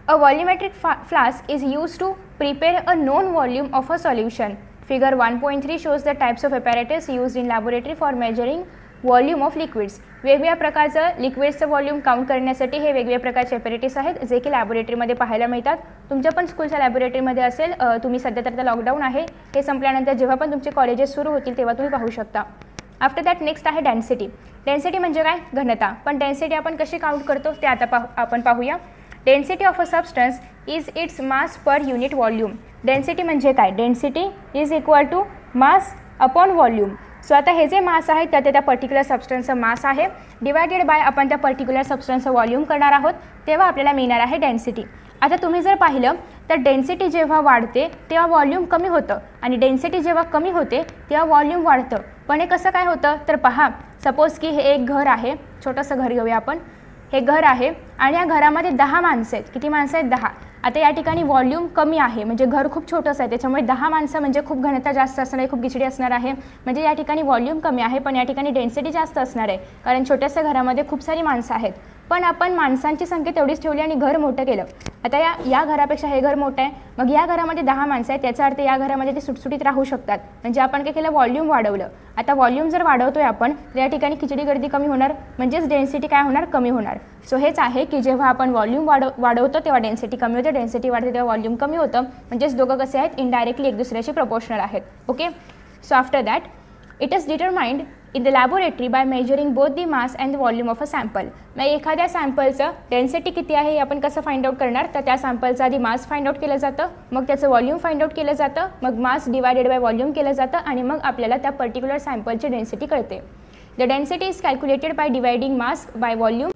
A volumetric flask is used to prepare a known volume of a solution. Figure 1.3 shows the types of apparatus used in laboratory for measuring volume of liquids. वेगवेगळ्या प्रकारचं लिक्विड्सचं volume count करण्यासाठी हे वेगवेगळ्या प्रकारचे ॲपरेटिस आहेत जे की लॅबोरेटरीमध्ये पाहायला मिळतात. तुमच्या पण स्कूलच्या लॅबोरेटरीमध्ये असेल. तुम्ही सध्या तर लॉकडाऊन आहे, हे संपल्यानंतर जेव्हा पण तुमचे कॉलेजेस सुरू होतील तेव्हा तुम्ही पाहू शकता. आफ्टर दॅट नेक्स्ट आहे डेन्सिटी. डेन्सिटी म्हणजे काय? घनता. पण डेन्सिटी आपण कशी काउंट करतो ते आता आपण पाहूया. Density of a substance is its mass per unit volume. Density म्हणजे काय? Density is equal to mass upon volume. So आता हे जे मास आहे त्या पर्टिक्युलर सबस्टन्सचं मास आहे डिवायडेड बाय आपण त्या पर्टिक्युलर सबस्टन्सचं व्हॉल्यूम करणार आहोत, तेव्हा आपल्याला मिळणार आहे डेन्सिटी. आता तुम्ही जर पाहिलं तर डेन्सिटी जेव्हा वाढते तेव्हा व्हॉल्यूम कमी होतं आणि डेन्सिटी जेव्हा कमी होते तेव्हा व्हॉल्यूम वाढतं. पण हे कसं काय होतं तर पहा, सपोज की हे एक घर आहे, छोटंसं घर घेऊया आपण. हे घर आहे आणि या घरामध्ये 10 माणसं आहेत. किती माणसं आहेत? 10. आता या ठिकाणी व्हॉल्यूम कमी आहे म्हणजे घर खूप छोटंसं आहे, त्याच्यामुळे 10 माणसं म्हणजे खूप घनता जास्त असणार आहे, खूप गिचडी असणार आहे. म्हणजे या ठिकाणी व्हॉल्यूम कमी आहे पण या ठिकाणी डेन्सिटी जास्त असणार आहे, कारण छोट्याशा घरामध्ये खूप सारी माणसं आहेत. पण आपण माणसांची संख्या तेवढीच ठेवली आणि घर मोठं केलं. आता या घरापेक्षा हे घर मोठं आहे, मग या घरामध्ये 10 माणसं आहेत, त्याचा अर्थ या घरामध्ये ते सुटसुटीत राहू शकतात. म्हणजे आपण काय केलं? व्हॉल्यूम वाढवलं. आता व्हॉल्यूम जर वाढवतोय आपण तर या ठिकाणी खिचडी गर्दी कमी होणार, म्हणजेच डेन्सिटी काय होणार? कमी होणार. सो हेच आहे की जेव्हा आपण व्हॉल्यूम वाढवतो तेव्हा डेन्सिटी कमी होते, डेन्सिटी वाढते तेव्हा व्हॉल्यूम कमी होतं. म्हणजेच दोघं कसे आहेत? इनडायरेक्टली एक दुसऱ्याशी प्रोपोर्शनल आहेत. Okay. So after that it is determined in the laboratory by measuring both the mass and the volume of a sample. मग एखाद्या सॅम्पलचं डेन्सिटी किती आहे हे आपण कसं फाइंड आउट करणार? तर त्या सॅम्पलचं आधी मास फाइंड आउट केलं जातं, मग त्याचं व्हॉल्यूम फाइंड आउट केलं जातं, मग मास डिवायडेड बाय व्हॉल्यूम केलं जातं आणि मग आपल्याला त्या पर्टिक्युलर सॅम्पलची डेन्सिटी कळते. The density is calculated by dividing mass by volume.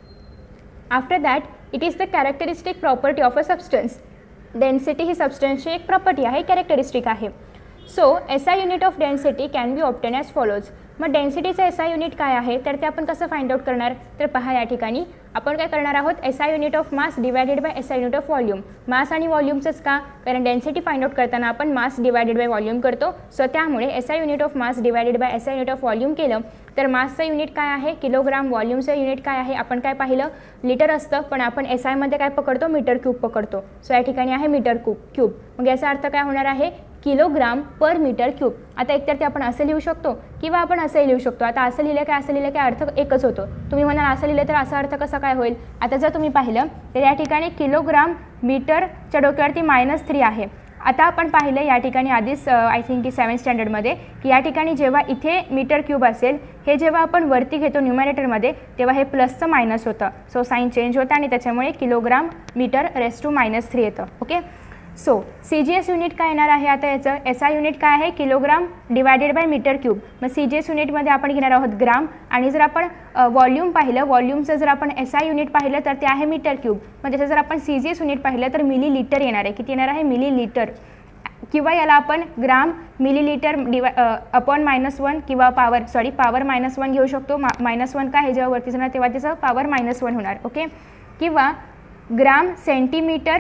After that it is the characteristic property of a substance. Density ही सबस्टन्सची एक प्रॉपर्टी आहे, कॅरेक्टरिस्टिक आहे. So SI unit of density can be obtain as follows. मग डेन्सिटीचं SI unit काय आहे तर ते आपण कसं फाइंड आउट करणार? तर पहा, या ठिकाणी आपण काय करणार आहोत? SI unit of mass divided by SI unit of volume. Mass आणि व्हॉल्यूमचंच का? कारण डेन्सिटी फाइंड आउट करताना आपण मास डिवायडेड बाय व्हॉल्यूम करतो. सो त्यामुळे SI unit of mass divided by SI unit of volume केलं तर मासचं युनिट काय आहे? किलोग्राम. व्हॉल्यूमचं युनिट काय आहे? आपण काय पाहिलं? लिटर असतं, पण आपण SI मध्ये काय पकडतो? मीटर क्यूब पकडतो. सो या ठिकाणी आहे मीटर क्यूब. मग याचा अर्थ काय होणार आहे? Kilogram per metre cube. आता एकतर ते आपण असं लिहू शकतो किंवा आपण असंही लिहू शकतो. आता असं लिहिलं काय अर्थ एकच होतो. तुम्ही म्हणाल असं लिहिलं तर असा अर्थ कसा काय होईल? आता जर तुम्ही पाहिलं तर या ठिकाणी किलोग्राम मीटरच्या डोक्यावरती -3 आहे. आता आपण पाहिलं या ठिकाणी आधीच आय थिंक की 7th स्टँडर्डमध्ये की या ठिकाणी जेव्हा इथे मीटर क्यूब असेल, हे जेव्हा आपण वरती घेतो न्यूमरेटरमध्ये तेव्हा हे प्लसचं मायनस होतं. सो साईन चेंज होतं आणि त्याच्यामुळे किलोग्राम मीटर रेस टू -3 येतं. ओके. सो CGS युनिट काय येणार आहे? आता याचं SI युनिट काय आहे? Kilogram divided by metre cube. मग CGS युनिटमध्ये आपण घेणार आहोत ग्राम. आणि जर आपण व्हॉल्यूम पाहिलं, व्हॉल्यूमचं जर आपण SI युनिट पाहिलं तर ते आहे मीटर क्यूब. मग त्याचं जर आपण CGS युनिट पाहिलं तर मिलीलिटर येणार आहे. किती येणार आहे? मिलीलिटर. किंवा याला आपण ग्राम मिलीलिटर अपॉन -1 किंवा पॉवर -1 घेऊ शकतो. -1 काय हे जेव्हा वरती जाणार तेव्हा त्याचं पॉवर -1 होणार. ओके. किंवा ग्राम सेंटीमीटर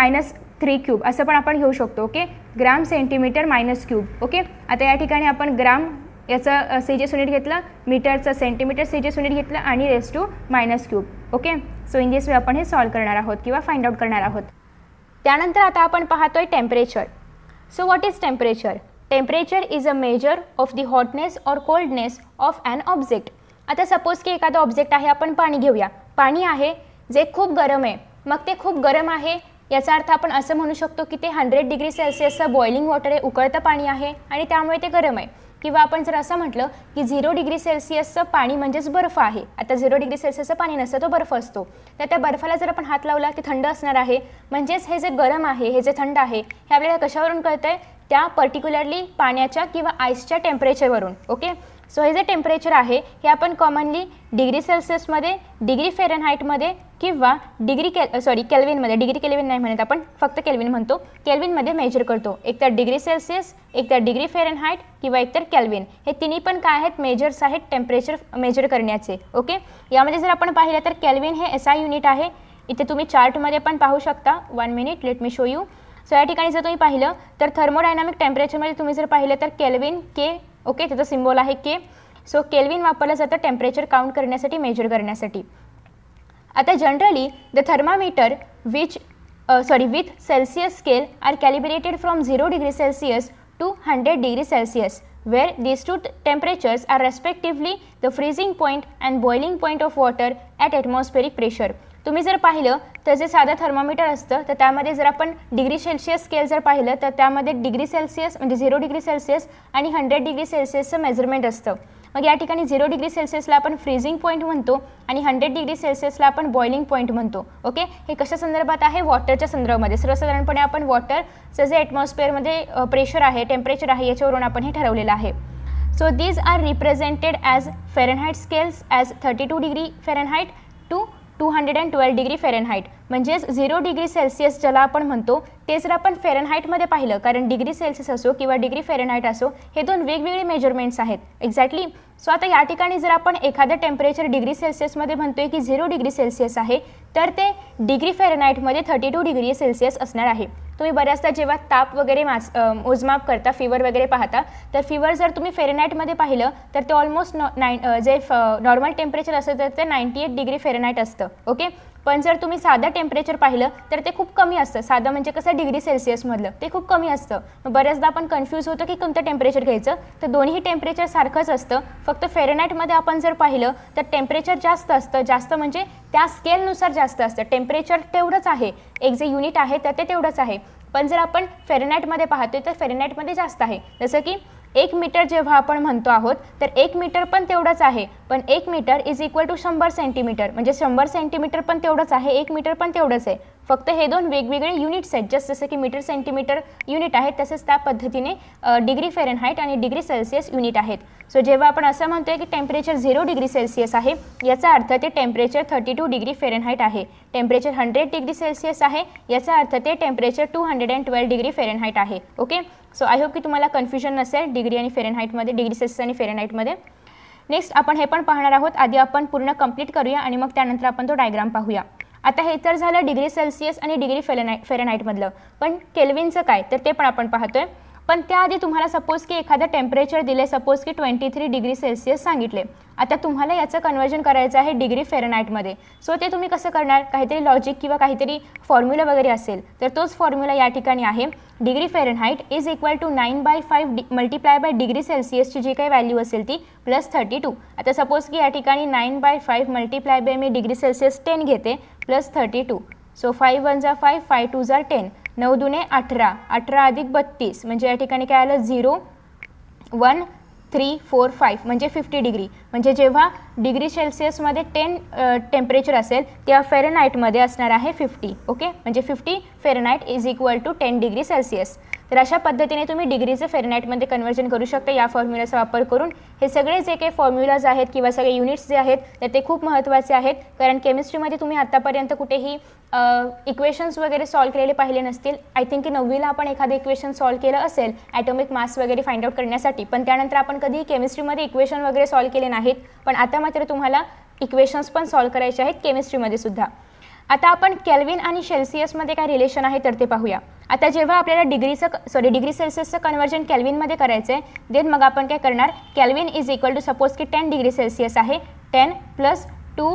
-3 क्यूब असं पण आपण घेऊ शकतो. Okay. Gram centimetre -cube. Okay. आता या ठिकाणी आपण ग्राम याचं CGS युनिट घेतलं, मीटरचं सेंटीमीटर CGS युनिट घेतलं आणि raise to -cube. Okay. So in this way आपण हे सॉल्व करणार आहोत किंवा फाइंड आउट करणार आहोत. त्यानंतर आता आपण पाहतोय temperature. So what is temperature? Temperature is a measure of the hotness or coldness of an object. आता सपोज की एखादा ऑब्जेक्ट आहे, आपण पाणी घेऊया. पाणी आहे जे खूप गरम आहे. मग ते खूप गरम आहे याचा अर्थ आपण असं म्हणू शकतो की ते 100 डिग्री सेल्सिअसचं बॉइलिंग वॉटर आहे, उकळतं पाणी आहे आणि त्यामुळे ते गरम आहे. किंवा आपण जर असं म्हटलं की 0 डिग्री सेल्सिअसचं पाणी म्हणजेच बर्फ आहे. आता 0 डिग्री सेल्सिअसचं पाणी नसतं, तो बर्फ असतो. तर त्या बर्फाला जर आपण हात लावला ते थंड असणार आहे. म्हणजेच हे जे गरम आहे, हे जे थंड आहे, हे आपल्याला कशावरून कळतंय? त्या पर्टिक्युलरली पाण्याच्या किंवा आईसच्या टेम्परेचरवरून. ओके. सो हे जे टेम्परेचर आहे हे आपण कॉमनली डिग्री सेल्सिअसमध्ये, डिग्री फेरनहाईटमध्ये किंवा केल्विनमध्ये, डिग्री केल्विन नाही म्हणत आपण, फक्त केल्विन म्हणतो, केल्विनमध्ये मेजर करतो. एकतर डिग्री सेल्सिअस, एकतर डिग्री फेरनहाईट किंवा एकतर केल्विन. हे तिन्ही पण काय आहेत? मेजर्स आहेत टेम्परेचर मेजर करण्याचे. ओके. यामध्ये जर आपण पाहिलं तर केल्विन हे SI युनिट आहे. इथे तुम्ही चार्टमध्ये पण पाहू शकता. 1 minute, let me show you. So या ठिकाणी जर तुम्ही पाहिलं तर थर्मोडायनामिक टेम्परेचरमध्ये तुम्ही जर पाहिलं तर केल्विन के. ओके. त्याचा सिम्बॉल आहे के. सो केल्विन वापरलं जातं टेम्परेचर काउंट करण्यासाठी, मेजर करण्यासाठी. आता generally the thermometer which with Celsius scale are calibrated from 0 degree Celsius to 100 degree Celsius, where these two temperatures are respectively the freezing point and boiling point of water at atmospheric pressure. तुम्ही जर पाहिलं तर जे साधं thermometer असतं तर त्यामध्ये जर आपण डिग्री सेल्सियस स्केल जर पाहिलं तर त्यामध्ये डिग्री सेल्सियस म्हणजे 0 डिग्री सेल्सियस आणि 100 डिग्री सेल्सियसचं मेजरमेंट असतं. मग या ठिकाणी 0 डिग्री सेल्सियसला आपण फ्रीजिंग पॉईंट म्हणतो आणि 100 डिग्री सेल्सियसला आपण बॉइलिंग पॉईंट म्हणतो. ओके, हे कशा संदर्भात आहे? वॉटरच्या संदर्भामध्ये. सर्वसाधारणपणे आपण वॉटरचं जे ॲटमॉस्फिअरमध्ये प्रेशर आहे, टेम्परेचर आहे, याच्यावरून आपण हे ठरवलेलं आहे. So these are represented as Fahrenheit scales as 32 degree Fahrenheit to 212 degree Fahrenheit. म्हणजेच 0 डिग्री सेल्सियस ज्याला आपण म्हणतो ते जर आपण फेरनहाईटमध्ये पाहिलं, कारण डिग्री सेल्सियस असो किंवा डिग्री फेरनहाईट असो हे दोन वेगवेगळे मेजरमेंट्स आहेत. एक्झॅक्टली. सो आता या ठिकाणी जर आपण एखादं टेम्परेचर डिग्री सेल्सियसमध्ये म्हणतोय की 0 डिग्री सेल्सियस आहे तर ते डिग्री फेरनहाईटमध्ये 32 डिग्री सेल्सियस असणार आहे. तुम्ही बऱ्याचदा जेव्हा ताप वगैरे मोजमाप करता, फिवर वगैरे पाहता, तर फिवर जर तुम्ही फेरनहाईटमध्ये पाहिलं तर ते ऑलमोस्ट जे नॉर्मल टेम्परेचर असेल तर ते 98 डिग्री फेरनहाईट असतं. ओके, पण जर तुम्ही साधं टेम्परेचर पाहिलं तर ते खूप कमी असतं. साधं म्हणजे कसं डिग्री सेल्सियसमधलं ते खूप कमी असतं. मग बऱ्याचदा आपण कन्फ्यूज होतो की कोणतं टेम्परेचर घ्यायचं. तर दोन्ही टेम्परेचर सारखंच असतं, फक्त फेरनहाईटमध्ये आपण जर पाहिलं तर टेम्परेचर जास्त असतं. जास्त म्हणजे त्या स्केलनुसार जास्त असतं. टेम्परेचर तेवढंच आहे, एक जे युनिट आहे तर ते तेवढंच आहे. पण जर आपण फेरनहाईटमध्ये पाहतोय तर फेरनहाईटमध्ये जास्त आहे. जसं की 1 मीटर जेव्हा आपण म्हणतो आहोत तर 1 मीटर पण तेवढंच आहे, पण 1 metre is equal to 100 centimetre. म्हणजे 100 सेंटीमीटर पण तेवढंच आहे, 1 मीटर पण तेवढंच आहे. फक्त हे दोन वेगवेगळे युनिट्स आहेत. जसं की मीटर सेंटीमीटर युनिट आहेत तसंच त्या पद्धतीने डिग्री फेरनहाईट आणि डिग्री सेल्सियस युनिट आहेत. सो जेव्हा आपण असं म्हणतोय की टेम्परेचर 0 डिग्री सेल्सियस आहे याचा अर्थ ते टेम्परेचर 32 डिग्री फेरनहाईट आहे. टेम्परेचर 100 डिग्री सेल्सियस आहे याचा अर्थ ते टेम्परेचर 212 डिग्री फेरनहाईट आहे. ओके, सो आय होप की तुम्हाला कन्फ्युजन नसेल डिग्री आणि फेरनहाईटमध्ये, डिग्री सेल्सियस आणि फेरनहाईटमध्ये. नेक्स्ट आपण हे पण पाहणार आहोत. आधी आपण पूर्ण कंप्लीट करूया आणि मग त्यानंतर आपण तो डायग्राम पाहूया. आता हे तर झालं डिग्री सेल्सियस आणि डिग्री फेरनहाईटमधलं, पण केल्विनचं काय तर ते पण आपण पाहतोय. पण त्याआधी तुम्हाला सपोज की एखादं टेम्परेचर दिले, सपोज की 23 डिग्री सेल्सियस सांगितले. आता तुम्हाला याचं कन्वर्जन करायचं आहे डिग्री फेरनहाईटमध्ये. सो ते तुम्ही कसं करणार? काहीतरी लॉजिक किंवा काहीतरी फॉर्म्युला वगैरे असेल तर तोच फॉर्म्युला या ठिकाणी आहे. Degree Fahrenheit is equal to 9/5 multiply by degree सेल्सियसची जी काही व्हॅल्यू असेल ती प्लस 32. आता सपोज की या ठिकाणी 9/5 मल्टिप्लाय बाय मी डिग्री सेल्सियस 10 घेते प्लस 32. सो 5 1 जा 5, 5 2 जा 10, 9 दुने 18, 18 अधिक 32 म्हणजे या ठिकाणी काय आलं 0 1 3 4 5 म्हणजे 50 डिग्री. म्हणजे जेव्हा डिग्री सेल्सियसमध्ये 10 टेम्परेचर असेल तेव्हा फेरनहाईटमध्ये असणार आहे 50. ओके, म्हणजे 50 Fahrenheit is equal to 10 degree Celsius. तर अशा पद्धतीने तुम्ही डिग्रीचं फेरनहाईटमध्ये कन्वर्जन करू शकता या फॉर्म्युलाचा वापर करून. हे सगळे जे काही फॉर्म्युलाज आहेत किंवा सगळे युनिट्स जे आहेत तर ते खूप महत्त्वाचे आहेत, कारण केमिस्ट्रीमध्ये तुम्ही आत्तापर्यंत कुठेही इक्वेशन्स वगैरे सॉल्व केलेले पाहिले नसतील. आय थिंक की 9वीला आपण एखादं इक्वेशन सॉल्व केलं असेल ॲटॉमिक मास वगैरे फाइंड आउट करण्यासाठी, पण त्यानंतर आपण कधी केमिस्ट्रीमध्ये इक्वेशन वगैरे सॉल्व केले नाहीत. पण आता मात्र तुम्हाला इक्वेशन्स पण सॉल्व करायचे आहेत केमिस्ट्रीमध्ये सुद्धा. आता आपण केल्विन आणि सेल्सियसमध्ये काय रिलेशन आहे तर ते पाहूया. आता जेव्हा आपल्याला डिग्री सेल्सियसचं कन्वर्जन केल्विनमध्ये करायचं आहे देन मग आपण काय करणार? Kelvin is equal to suppose की 10 डिग्री सेल्सियस आहे, 10 प्लस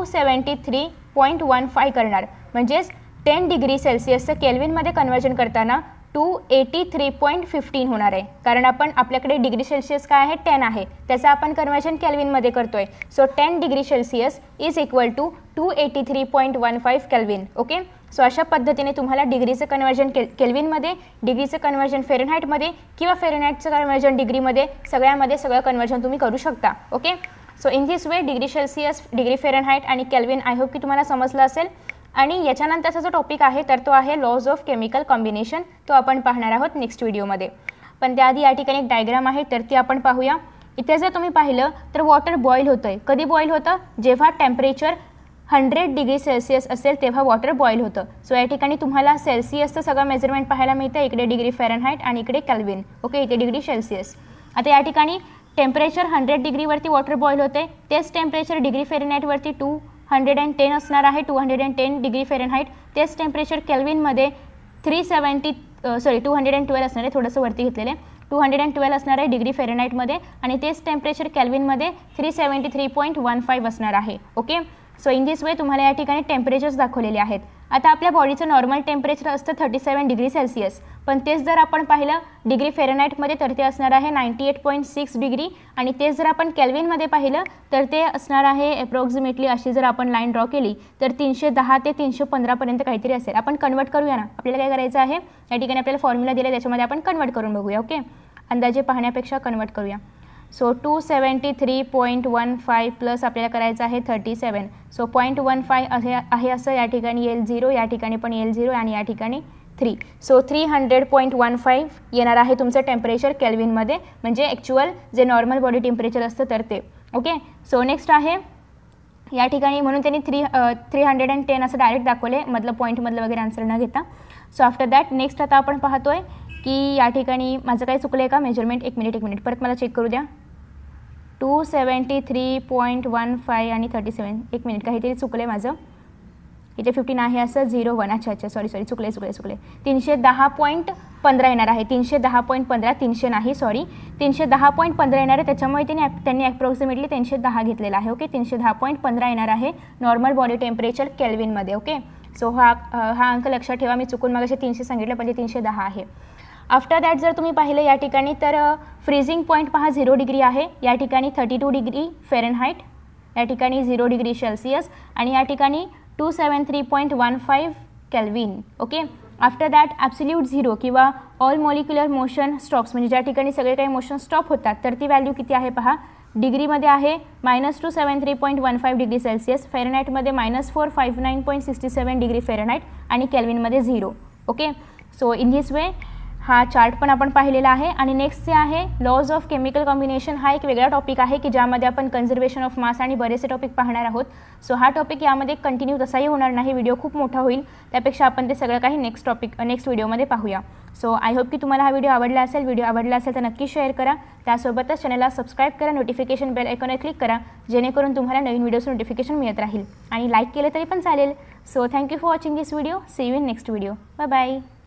273.15 करणार. म्हणजेच 10 डिग्री सेल्सियसचं केल्विनमध्ये कन्वर्जन करताना 283.15 होणार आहे, कारण आपण आपल्याकडे डिग्री सेल्सियस काय आहे 10 आहे, त्याचं आपण कन्वर्जन केल्विनमध्ये करतोय. So 10 degree Celsius is equal to 283.15 Kelvin. Okay, so अशा पद्धतीने तुम्हाला डिग्रीचं कन्वर्जन केल्विनमध्ये, डिग्रीचं कन्वर्जन फेरनहाईटमध्ये किंवा फेरनहाईटचं कन्वर्जन डिग्रीमध्ये, सगळ्यामध्ये सगळं कन्वर्जन तुम्ही करू शकता. Okay, so in this way degree Celsius, degree Fahrenheit आणि केल्विन आय होप की तुम्हाला समजलं असेल. आणि याच्यानंतरचा जो टॉपिक आहे तर तो आहे लॉज ऑफ केमिकल कॉम्बिनेशन. तो आपण पाहणार आहोत नेक्स्ट व्हिडिओमध्ये. पण त्याआधी या ठिकाणी एक डायग्राम आहे तर ती आपण पाहूया. इथे जर तुम्ही पाहिलं तर वॉटर बॉईल होतं आहे. कधी बॉईल होतं? जेव्हा टेम्परेचर 100 डिग्री सेल्सियस असेल तेव्हा वॉटर बॉईल होतं. सो या ठिकाणी तुम्हाला सेल्सियसचं सगळं मेजरमेंट पाहायला मिळतं. इकडे डिग्री फेरनहाईट आणि इकडे केल्विन. ओके, इथे डिग्री सेल्सियस. आता या ठिकाणी टेम्परेचर 100 डिग्रीवरती वॉटर बॉईल होते, तेच टेम्परेचर डिग्री फेरनहाईटवरती 210 असणार आहे, 210 डिग्री फेरनहाईट. तेच टेम्परेचर केल्विनमध्ये 212 असणार आहे, थोडंसं वरती घेतलेलं आहे, 212 असणार आहे डिग्री फेरनहाईटमध्ये. आणि तेच टेम्परेचर केल्विनमध्ये 373.15 असणार आहे. Okay, so in this way तुम्हाला या ठिकाणी टेम्परेचर्स दाखवलेले आहेत. आता आपल्या बॉडीचं नॉर्मल टेम्परेचर असतं 37 डिग्री सेल्सिअस, पण तेच जर आपण पाहिलं डिग्री फेरनहाईटमध्ये तर ते असणार आहे 98.6 डिग्री, आणि तेच जर आपण केल्विनमध्ये पाहिलं तर ते असणार आहे अप्रॉक्सिमेटली, अशी जर आपण लाईन ड्रॉ केली तर 310 ते 315 पर्यंत काहीतरी असेल. आपण कन्वर्ट करूया ना, आपल्याला काय करायचं आहे, या ठिकाणी आपल्याला फॉर्म्युला दिला त्याच्यामध्ये आपण कन्वर्ट करून बघूया. ओके, अंदाजे पाहण्यापेक्षा कन्वर्ट करूया. सो 273.15 प्लस आपल्याला करायचं आहे 37. सो 0.15 आहे असं या ठिकाणी येईल 0, या ठिकाणी पण येईल 0 आणि या ठिकाणी 3. सो 300.15 येणार आहे तुमचं टेम्परेचर केल्विनमध्ये, म्हणजे ॲक्च्युअल जे नॉर्मल बॉडी टेम्परेचर असतं तर ते. ओके, सो नेक्स्ट आहे या ठिकाणी, म्हणून त्यांनी 310 असं डायरेक्ट दाखवले, मधलं पॉईंटमधलं वगैरे आन्सर न घेता. सो आफ्टर दॅट नेक्स्ट आता आपण पाहतोय की या ठिकाणी माझं काही चुकलं आहे का मेजरमेंट. एक मिनिट परत मला चेक करू द्या. 273.15 आणि 37, एक मिनिट काहीतरी चुकलं आहे माझं, इथे 15 आहे असं 01. अच्छा सॉरी चुकले 310.15 येणार आहे. 310.15, 300 नाही सॉरी, 310.15 येणार आहे, त्याच्यामुळे त्यांनी ॲप्रॉक्सिमेटली 310 घेतलेला आहे. ओके, 310.15 येणार आहे नॉर्मल बॉडी टेम्परेचर केल्विनमध्ये. ओके, सो हा अंक लक्षात ठेवा, मी चुकून मग 300 सांगितलं पण ते 310 आहे. आफ्टर दॅट जर तुम्ही पाहिलं या ठिकाणी तर फ्रीजिंग पॉईंट पहा 0 डिग्री आहे, या ठिकाणी 32 डिग्री फेरनहाईट, या ठिकाणी 0 डिग्री सेल्सिअस, आणि या ठिकाणी 273.15 Kelvin. Okay, after that absolute 0 किंवा ऑल मॉलिक्युलर मोशन स्टॉप्स, म्हणजे ज्या ठिकाणी सगळे काही मोशन स्टॉप होतात तर ती व्हॅल्यू किती आहे पहा, डिग्रीमध्ये आहे -273.15 डिग्री सेल्सिअस, फेरनहाईटमध्ये -459.67 डिग्री फेरनहाईट, आणि केल्विनमध्ये 0. Okay, so in this way हा चार्ट पण आपण पाहिलेला आहे. आणि नेक्स्ट जे आहे लॉज ऑफ केमिकल कॉम्बिनेशन, हा एक वेगळा टॉपिक आहे की ज्यामध्ये आपण कन्झर्वेशन ऑफ मास आणि बरेचसे टॉपिक पाहणार आहोत. सो हा टॉपिक यामध्ये कंटिन्यू तसाही होणार नाही, व्हिडिओ खूप मोठा होईल, त्यापेक्षा आपण ते सगळं काही नेक्स्ट व्हिडिओमध्ये पाहूया. सो आय होप की तुम्हाला हा व्हिडिओ आवडला असेल. व्हिडिओ आवडला असेल तर नक्की शेअर करा, त्यासोबतच चॅनलला सबस्क्राईब करा, नोटिफिकेशन बेल आयकॉनवर क्लिक करा, जेणेकरून तुम्हाला नवीन व्हिडिओचं नोटिफिकेशन मिळत राहील, आणि लाईक केलं तरी पण चालेल. So thank you for watching this video. See you in next video. Bye bye.